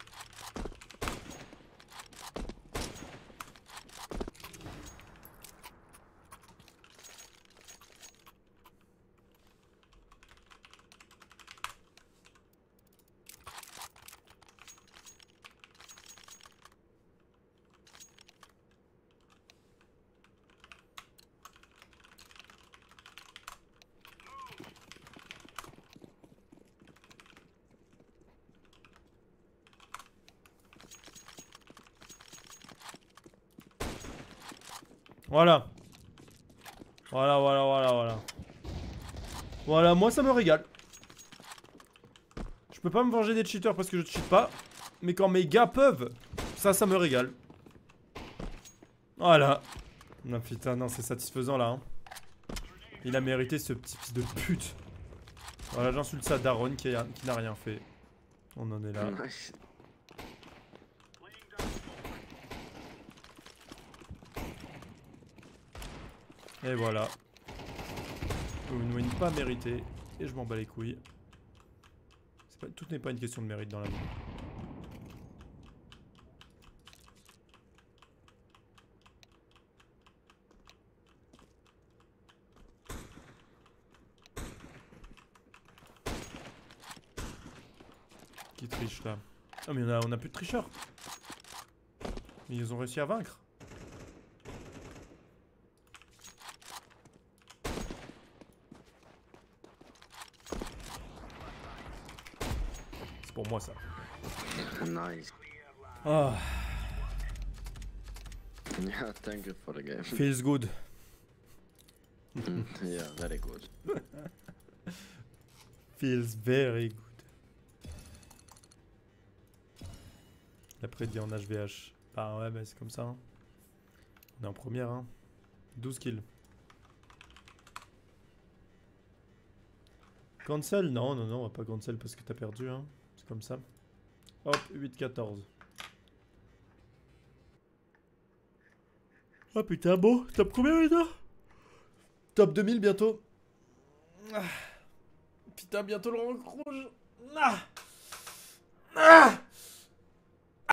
Voilà. Voilà, voilà, voilà, voilà. Voilà, moi ça me régale. Je peux pas me venger des cheaters parce que je cheat pas. Mais quand mes gars peuvent, ça, ça me régale. Voilà. Non, putain, non, c'est satisfaisant là. Hein. Il a mérité ce petit fils de pute. Voilà, j'insulte ça Daron qui, a, qui n'a rien fait. On en est là. Nice. Et voilà. Une win pas méritée. Et je m'en bats les couilles. Pas, tout n'est pas une question de mérite dans la vie. Qui triche là? Ah mais on a, on a plus de tricheurs. Mais ils ont réussi à vaincre. Pour moi ça. Nice. Oh. Yeah, thank you for the game. Feels good. Mm, yeah, very good. Feels very good. Après dit en H V H. Bah ouais, bah c'est comme ça. Hein. On est en première. Hein. douze kills. Cancel? Non, non, non, on va pas cancel parce que t'as perdu. Hein. C'est comme ça. Hop, huit quatorze. Oh putain, bon, top combien maintenant? Top deux mille bientôt. Ah. Putain, bientôt le rank rouge. Ah. Ah.